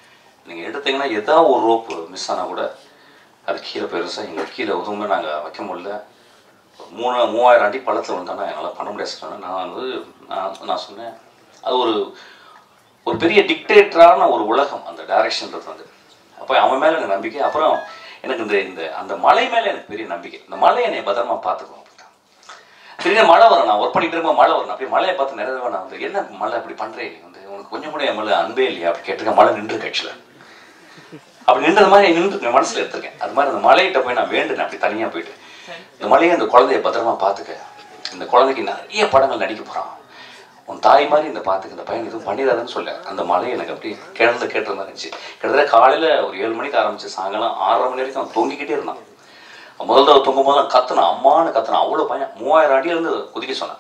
நீங்கள் எடுத்தீங்கன்னா ஏதாவது ஒரு ரோப்பு மிஸ் ஆனால் கூட அது கீழே பெருசாக எங்களுக்கு கீழே எதுவுமே நாங்கள் வைக்க முடியல. மூணு மூவாயிரம் அடி பள்ளத்தில் விழுந்தானா என்னால் பண்ண முடியாது சொன்னேன். நான் வந்து நான் நான் சொன்னேன் அது ஒரு ஒரு பெரிய டிக்டேட்டரான ஒரு உலகம் அந்த டைரக்ஷன்றது வந்து. அப்போ அவன் மேலே எனக்கு நம்பிக்கை. அப்புறம் எனக்கு இந்த இந்த அந்த மலை மேலே எனக்கு பெரிய நம்பிக்கை. இந்த மலையை என்னை பத்திரமா பார்த்துக்கணும் அப்படின்ட்டான். திடீர்னு மழை வரும், நான் ஒர்க் பண்ணிட்டு இருக்கும்போது மழை வரும். அப்படியே மழையை பார்த்து நிறைய நான் வந்து என்ன மழை அப்படி பண்ணுறேன் நீ வந்து உனக்கு கொஞ்சம் கூட என் மழை அன்பே இல்லையா அப்படி கேட்டிருக்கேன். மழை நின்று கட்சியில் அப்படி நின்றது மாதிரி நின்று மனசில் எடுத்துருக்கேன். அது மாதிரி அந்த மலையிட்ட போய் நான் வேண்டுனேன் அப்படி தனியாக போயிட்டு இந்த மலையை அந்த குழந்தைய பத்திரமா பார்த்துக்க. இந்த குழந்தைக்கு நிறைய படங்கள் நடிக்க போகிறான். உன் தாய் மாதிரி இந்த பார்த்துக்க, இந்த பையன் எதுவும் பண்ணிடாதுன்னு சொல்ல அந்த மலை எனக்கு அப்படி கிழந்து கேட்டுற மாதிரி இருந்துச்சு. கிட்டத்தட்ட காலையில் ஒரு ஏழு மணிக்கு ஆரம்பிச்சு சாயங்காலம் ஆறரை மணி வரைக்கும் அவன் தொங்கிக்கிட்டே இருந்தான். முதல் தடவை தொங்கும் போது கத்துனான், அம்மானு கத்துனான். அவ்வளோ பையன் மூவாயிரம் அடியிலேருந்து குதிக்க சொன்னான்.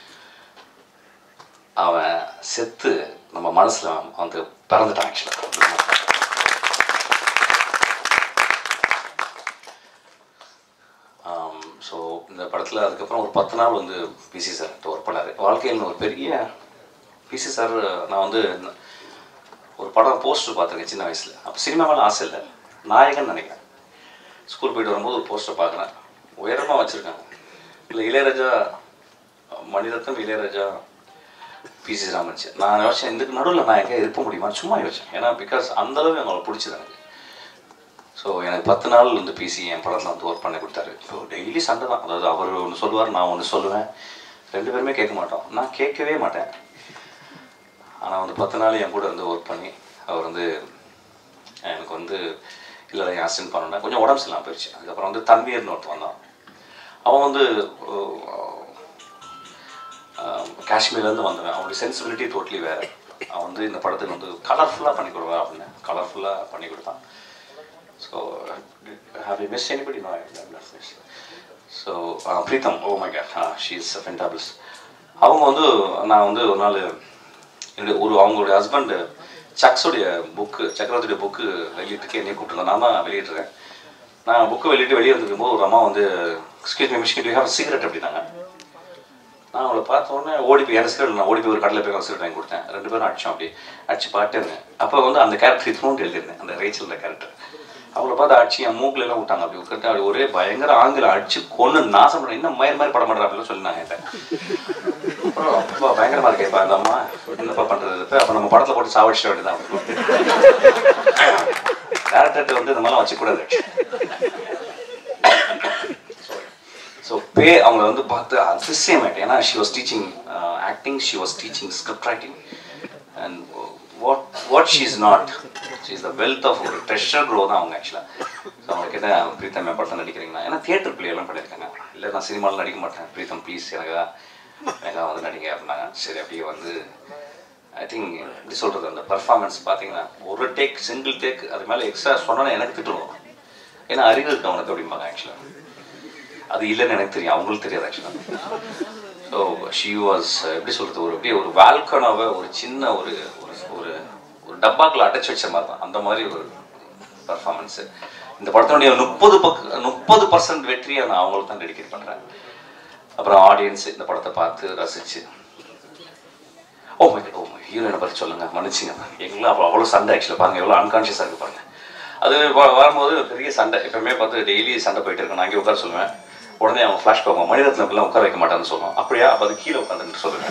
அவன் செத்து நம்ம மனசில் வந்து பிறந்துட்டான். ஆக்சுவலாக ஸோ இந்த படத்தில் அதுக்கப்புறம் ஒரு பத்து நாள் வந்து பிசி சார்கிட்ட ஒர்க் பண்ணார். வாழ்க்கையில் ஒரு பெரிய பிசி சார் நான் வந்து ஒரு படம் போஸ்டர் பார்த்துருக்கேன் சின்ன வயசில். அப்போ சினிமா மேலே ஆசை இல்லை, நாயகன் நினைக்கிறேன். ஸ்கூல் போய்ட்டு வரும்போது ஒரு போஸ்டர் பார்க்குறேன், உயரமாக வச்சுருக்காங்க. இல்லை இளையராஜா மணிரத்னம், இளையராஜா, பிசி ராமன்ச்சு. நான் யோசிச்சேன் இதுக்கு நடுவில் நான் எங்கே இருக்க முடியுமா சும்மா யோசிச்சேன். ஏன்னா பிகாஸ் அந்தளவு அவங்களை பிடிச்சது எனக்கு. ஸோ எனக்கு பத்து நாள் வந்து பிசி என் படத்தில் வந்து ஒர்க் பண்ணி கொடுத்தாரு. ஸோ டெய்லி சண்டை தான். அதாவது அவர் ஒன்று சொல்லுவார், நான் ஒன்று சொல்லுவேன். ரெண்டு பேருமே கேட்க மாட்டோம். நான் கேட்கவே மாட்டேன். ஆனால் வந்து பத்து நாள் என் கூட வந்து ஒர்க் பண்ணி அவர் வந்து எனக்கு வந்து இல்லை என் அசிஸ்டன்ட் பண்ணோன்னா கொஞ்சம் உடம்பு சரியில்லாமல் போயிடுச்சு. அதுக்கப்புறம் வந்து தன்வீர்னு ஒருத்தர் வந்தான். அவன் வந்து காஷ்மீர்லேருந்து வந்தவன். அவனுடைய சென்சிபிலிட்டி டோட்டலி வேறு. அவன் வந்து இந்த படத்துக்கு வந்து கலர்ஃபுல்லாக பண்ணி கொடுவேன் அப்படின்னு கலர்ஃபுல்லாக பண்ணி கொடுத்தான். So, have you missed anybody? No, I have not missed. So, uh, Preetham, oh my God, uh, she is a fantabulous. அவங்க வந்து நான் வந்து ஒரு நாள் என்னுடைய ஒரு அவங்களுடைய ஹஸ்பண்டு சக்ஸுடைய புக்கு சக்கரவர்த்தியுடைய புக்கு வெளியிட்டுக்கே என்னையே கூப்பிட்டுருந்தேன். நான் தான் வெளியிட்டுறேன். நான் புக்கு வெளியிட்டு வெளியே வந்துருக்கும்போது ஒரு அம்மா வந்து excuse me Mysskin you have cigarette அப்படின்னாங்க. நான் அவளை பார்த்தோன்னே ஓடி போய் எனக்கு சிகரெட் நான் ஓடி போய் ஒரு கடையில் போய் சிகரெட் வாங்கி கொடுத்தேன். ரெண்டு பேரும் அடித்தோம். அப்படி அடிச்சு பாட்டே இருந்தேன். அப்போ வந்து அந்த கேரக்டர் இதுன்னு எழுதியிருந்தேன், அந்த ரேச்சல் கேரக்டர். அவளை பார்த்து அடிச்சு என் மூக்கில் எல்லாம் விட்டாங்க. அப்படி உட்காந்து அப்படி ஒரே பயங்கர ஆங்கிலம் அடிச்சு கொண்டு நாசம் பண்ண இன்னும் மயிர் மாதிரி படம் பண்ணுறா அப்படின்னு சொல்லினாங்க என்கிட்ட. அப்புறம் அப்பா பயங்கரமாக இருக்கேப்பா அந்த அம்மா என்னப்பா பண்ணுறது இப்போ அப்போ நம்ம படத்தில் போட்டு சாவடிச்சிட வேண்டியதான். டேரக்டர்கிட்ட வந்து இந்த மாதிரிலாம் வச்சுக்கூடாது. ஸோ பே அவங்கள வந்து பார்த்து அதிசயமாயிட்டேன். ஏன்னா she was teaching acting, she was teaching script writing and what what she is not, she is the wealth of ஒரு treasure grow தான் அவங்க ஆக்சுவலாக. ஸோ அவங்க கிட்ட பிரீத்தம் என் படத்தில் நடிக்கிறீங்களா, ஏன்னா தியேட்டர் பிளே எல்லாம் பண்ணியிருக்காங்க. இல்லை நான் சினிமாவில் நடிக்க மாட்டேன், பிரீத்தம் ப்ளீஸ் எனக்கு எனக்கு வந்து நடிங்க அப்படின்னாங்க. சரி அப்படியே வந்து ஐ திங்க் எப்படி சொல்கிறது அந்த பர்ஃபார்மன்ஸ் பார்த்தீங்கன்னா ஒரு டேக் சிங்கிள் டேக் அது மேலே எக்ஸ்ட்ரா சொன்னோன்னா எனக்கு திட்டுவோம். ஏன்னா அறிவு இருக்கு அவனுக்கு அப்படிம்பாங்க. ஆக்சுவலாக அது இல்லைன்னு எனக்கு தெரியும், அவங்களுக்கு தெரியாது ஆக்சுவலாக. ஸோ ஷீ வாஸ் எப்படி சொல்கிறது ஒரு அப்படியே ஒரு வால்கனாவை ஒரு சின்ன ஒரு ஒரு ஒரு டப்பாக்களை அடைச்சி வச்ச மாதிரி தான் அந்த மாதிரி ஒரு பர்ஃபார்மன்ஸு. இந்த படத்தினுடைய முப்பது பக்க முப்பது பர்சன்ட் வெற்றியை நான் அவங்களுக்கு தான் டெடிகேட் பண்ணுறேன். அப்புறம் ஆடியன்ஸ் இந்த படத்தை பார்த்து ரசிச்சு ஓ மை ஓ மை ஹீரோயினை பற்றி சொல்லுங்கள் மன்னிச்சிங்க எங்களாம் அவ்வளோ அவ்வளோ சண்டை ஆக்சுவலாக பாருங்கள் எவ்வளோ அன்கான்ஷியஸாக இருக்கு பாருங்கள். அது வரும்போது பெரிய சண்டை எப்பவுமே பார்த்து டெய்லி சண்டை போயிட்டு இருக்கேன். நான் அங்கே உட்கார சொல்லுவேன், உடனே அவன் ஃப்ளாஷ் பார்ப்போம் மணிரத்னம் அப்படிலாம் உட்கார வைக்க மாட்டான்னு சொல்லுவான். அப்படியா அப்போ அது கீழே உட்காந்துட்டு சொல்லுவேன்.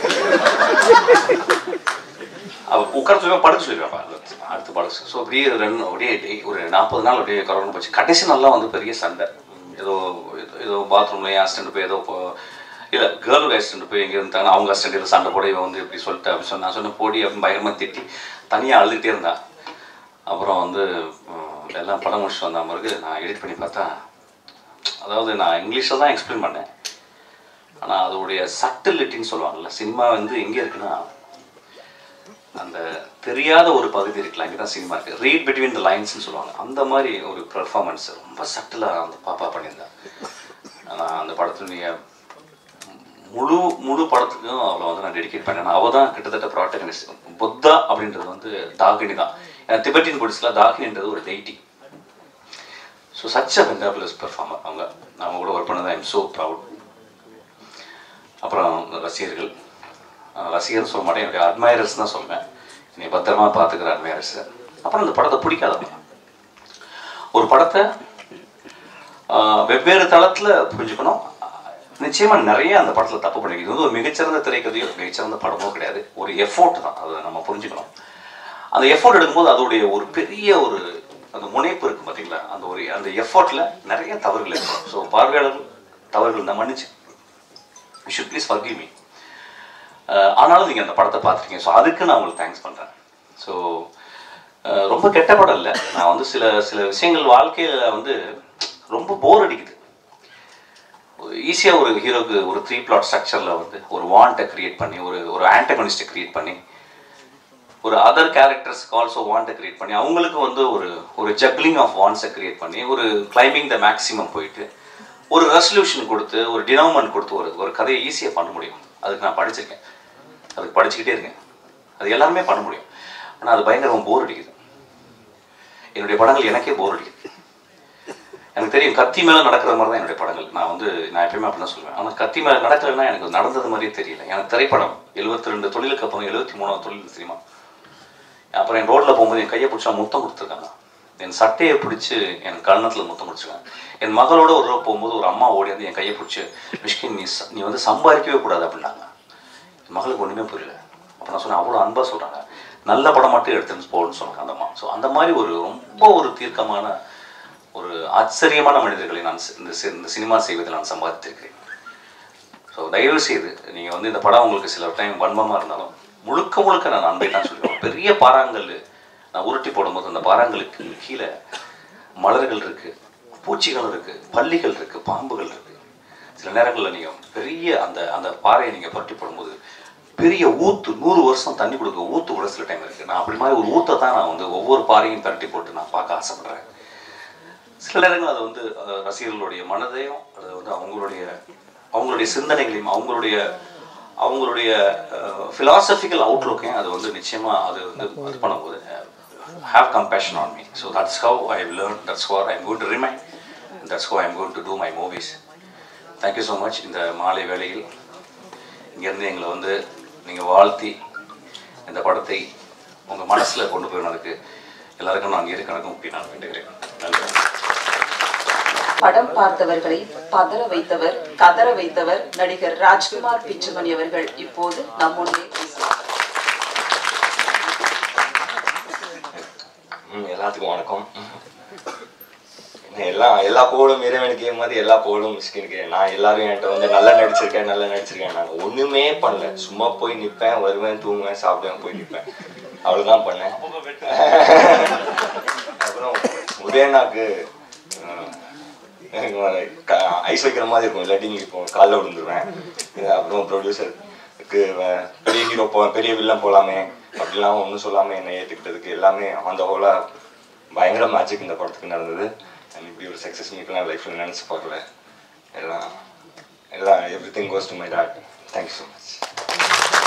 அவள் உட்கார சொல்லுவேன், படுக்க சொல்லிடுவேன் அடுத்து படுக்க. ஸோ அப்படியே ரெண்டு அப்படியே ஒரு நாற்பது நாள் அப்படியே கரோனா போச்சு. கடைசி நாள்லாம் வந்து பெரிய சண்டை. ஏதோ ஏதோ பாத்ரூம்ல அசிஸ்டன்ட் போய் ஏதோ இல்லை கேர்ளோட அசிஸ்டன்ட் போய் எங்கே இருந்தாங்கன்னா அவங்க அசிஸ்டன்ட் ஏதோ சண்டை போட இவன் வந்து இப்படி சொல்லிட்டு அப்படி சொன்ன நான் சொன்ன போடி அப்படின்னு பயங்கரமாக திட்டி தனியாக அழுதுகிட்டே இருந்தான். அப்புறம் வந்து எல்லாம் படம் முடிச்சுட்டு வந்த பிறகு நான் எடிட் பண்ணி பார்த்தா, அதாவது நான் இங்கிலீஷில் தான் எக்ஸ்பிளைன் பண்ணேன். ஆனால் அதோடைய சட்டிலிட்டின்னு சொல்லுவாங்கல்ல, சினிமா வந்து எங்கே இருக்குன்னா அந்த தெரியாத ஒரு பகுதி இருக்குல்ல, அங்கே தான் சினிமா இருக்குது. ரீட் பிட்வீன் த லைன்ஸ்ன்னு சொல்லுவாங்க. அந்த மாதிரி ஒரு பெர்ஃபார்மன்ஸ் ரொம்ப சட்டிலாக அந்த பாப்பா பண்ணியிருந்தேன். நான் அந்த படத்துடைய முழு முழு படத்துக்கும் அவளை வந்து நான் டெடிகேட் பண்ணேன். அவள் தான் கிட்டத்தட்ட ப்ராட்டகனிஸ்ட். புத்தா அப்படின்றது வந்து தாகினி தான். ஏன்னா திபெட்டின் புடிஸ்டில் தாகினின்றது ஒரு deity. So such a fabulous performer அவங்க. அவங்க கூட ஒர்க் பண்ணது ஐ எம் ஸோ ப்ரவுட். அப்புறம் ரசிகர்கள், ரசிகர்னு சொல்ல மாட்டேன், என்னுடைய அட்மைரர்ஸ் தான் சொல்லுவேன். என்னை பத்திரமா பார்த்துக்கிற அட்மைரர்ஸு. அப்புறம் அந்த படத்தை பிடிக்காதவங்க. ஒரு படத்தை வெவ்வேறு தளத்தில் புரிஞ்சுக்கணும். நிச்சயமாக நிறைய அந்த படத்தில் தப்பு பண்ணிருக்கு. இது வந்து ஒரு மிகச்சிறந்த திரைக்கதையோ மிகச்சிறந்த படமோ கிடையாது, ஒரு எஃபோர்ட் தான், அதை நம்ம புரிஞ்சுக்கணும். அந்த எஃபோர்ட் எடுக்கும்போது அதோடைய ஒரு பெரிய ஒரு அந்த முனைப்பு இருக்குது பார்த்தீங்களா, அந்த ஒரு அந்த எஃபோர்ட்டில் நிறைய தவறுகள் இருக்கும். ஸோ பார்வையாளர்கள் தவறுகள் நான் மன்னிச்சு, you should please forgive me. ஆனாலும் நீங்கள் அந்த படத்தை பார்த்துருக்கீங்க, ஸோ அதுக்கு நான் உங்களுக்கு தேங்க்ஸ் பண்ணுறேன். ஸோ ரொம்ப கெட்ட படம் இல்லை. நான் வந்து சில சில விஷயங்கள் வாழ்க்கையில் வந்து ரொம்ப போர் அடிக்குது. ஈஸியாக ஒரு ஹீரோக்கு ஒரு த்ரீ பிளாட் ஸ்ட்ரக்சரில் வந்து ஒரு வாண்ட்டை க்ரியேட் பண்ணி, ஒரு ஒரு ஆன்டகனிஸ்ட்டை க்ரியேட் பண்ணி, ஒரு அதர் கேரக்டர்ஸ்க்கு ஆல்சோ வாண்ட்டை க்ரியேட் பண்ணி, அவங்களுக்கு வந்து ஒரு ஒரு ஜக்லிங் ஆஃப் வாண்ட்ஸை க்ரியேட் பண்ணி, ஒரு கிளைம்பிங் த மேக்ஸிமம் போயிட்டு ஒரு ரெசல்யூஷன் கொடுத்து ஒரு டினோமெண்ட் கொடுத்து ஒரு ஒரு கதையை ஈஸியாக பண்ண முடியும். அதுக்கு நான் படிச்சிருக்கேன், அதுக்கு படிச்சுக்கிட்டே இருக்கேன். அது எல்லாருமே பண்ண முடியும். ஆனால் அது பயங்கரமாக போர் அடிக்குது. என்னுடைய படங்கள் எனக்கே போர் அடிக்குது. எனக்கு தெரியும் கத்தி மேலே நடக்கிற மாதிரி தான் என்னுடைய படங்கள். நான் வந்து நான் எப்பயுமே அப்படி தான் சொல்லுவேன். ஆனால் கத்தி மேலே நடக்கலைன்னா எனக்கு நடந்தது மாதிரியே தெரியல. எனக்கு திரைப்படம் எழுபத்தி ரெண்டு தொழிலுக்கு அப்புறம் எழுபத்தி மூணாவது தொழில் தெரியுமா. அப்புறம் என் ரோட்டில் போகும்போது என் கையை பிடிச்சா முத்தம் கொடுத்துருக்காங்க. என் சட்டையை பிடிச்சி என் கன்னத்தில் முத்தம் முடிச்சுருக்காங்க. என் மகளோட ஒரு ரூபா போகும்போது ஒரு அம்மா ஓடி வந்து என் கையை பிடிச்சி, மிஷ்கின் நீ நீ வந்து சம்பாதிக்கவே கூடாது அப்படின்னாங்க. என் மகளுக்கு ஒன்றுமே புரியல. அப்போ நான் சொன்னேன், அவ்வளோ அன்பாக சொல்கிறாங்க, நல்ல படம் மட்டும் எடுத்துன்னு போகணும்னு சொன்னாங்க அந்த அம்மா. ஸோ அந்த மாதிரி ஒரு ரொம்ப ஒரு தீர்க்கமான ஒரு ஆச்சரியமான மனிதர்களை நான் இந்த இந்த சினிமா செய்வதில் நான் சம்பாதித்திருக்கிறேன். ஸோ தயவு செய்து நீங்கள் வந்து இந்த படம் உங்களுக்கு சில டைம் வன்மமாக இருந்தாலும் முழுக்க முழுக்க நான் அன்பை தான் சொல்லுவேன். பெரிய பாறாங்கல் நான் உருட்டி போடும்போது அந்த பாறாங்களுக்கு கீழே மலர்கள் இருக்குது, பூச்சிகள் இருக்குது, பல்லிகள் இருக்குது, பாம்புகள் இருக்குது. சில நேரங்களில் நீங்கள் பெரிய அந்த அந்த பாறையை நீங்கள் புரட்டி போடும்போது பெரிய ஊத்து, நூறு வருஷம் தண்ணி கொடுக்க ஊத்து கூட சில டைம் இருக்குது. நான் அப்படி மாதிரி ஒரு ஊத்தை தான் நான் வந்து ஒவ்வொரு பாறையும் பரட்டி போட்டு நான் பார்க்க ஆசைப்படுறேன். சில நேரங்கள் அது வந்து ரசிகர்களுடைய மனதையும் அது வந்து அவங்களுடைய அவங்களுடைய சிந்தனைகளையும் அவங்களுடைய அவங்களுடைய ஃபிலாசபிக்கல் அவுட்லுக்கையும் அது வந்து நிச்சயமாக அது வந்து இது பண்ணும்போது have compassion on me. So that's how I have learned, that's what I'm going to remind, and that's how I'm going to do my movies. Thank you so much. இந்த மாலை வேளையில் இங்கேருந்து எங்களை வந்து நீங்கள் வாழ்த்தி இந்த படத்தை உங்கள் மனசில் கொண்டு போயினதுக்கு எல்லாருக்கும் நான் இரு கணக்கும் முக்கிய நான் வேண்டுகிறேன். நன்றி. படம் பார்த்தவர்களை பதற வைத்தவர், கதற வைத்தவர் நடிகர் ராஜ்குமார் பிச்சுமணி அவர்கள் இப்போது நம்முடைய எல்லாத்துக்கும் வணக்கம். எல்லாம் எல்லா புகழும் இறைவனுக்கே மாதிரி எல்லா புகழும் மிஷ்கினுக்கு. நான் எல்லாரும் என்கிட்ட வந்து நல்லா நடிச்சிருக்கேன் நல்லா நடிச்சிருக்கேன் நான் ஒண்ணுமே பண்ணல. சும்மா போய் நிற்பேன், வருவேன், தூங்குவேன், சாப்பிடுவேன், போய் நிற்பேன், அவ்வளவுதான் பண்ணேன். அப்புறம் உதயனாக்கு ஐஸ் வைக்கிற மாதிரி இருக்கும், இல்லாட்டி இப்போ காலைல விழுந்துருவேன். அப்புறம் ப்ரொடியூசருக்கு பெரிய ஹீரோ போ பெரிய வில்லன் போகலாமே அப்படிலாம் ஒன்றும் சொல்லாமல் என்னை ஏற்றுக்கிட்டதுக்கு எல்லாமே அந்த ஹோலாக பயங்கர மேஜிக் இந்த படத்துக்கு நடந்தது. அண்ட் இப்படி ஒரு சக்ஸஸ் மீட்லாம் லைஃப்பில் நினச்சி பார்க்கல. எல்லாம் எல்லாம் every thing goes to my dad. Thank you so much.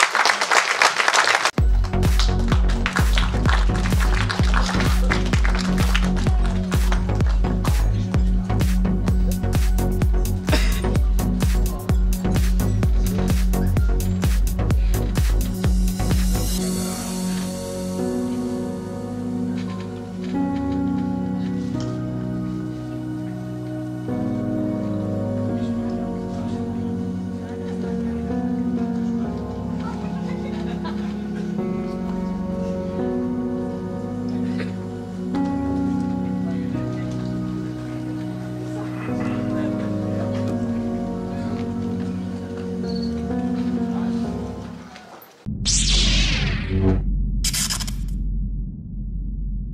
you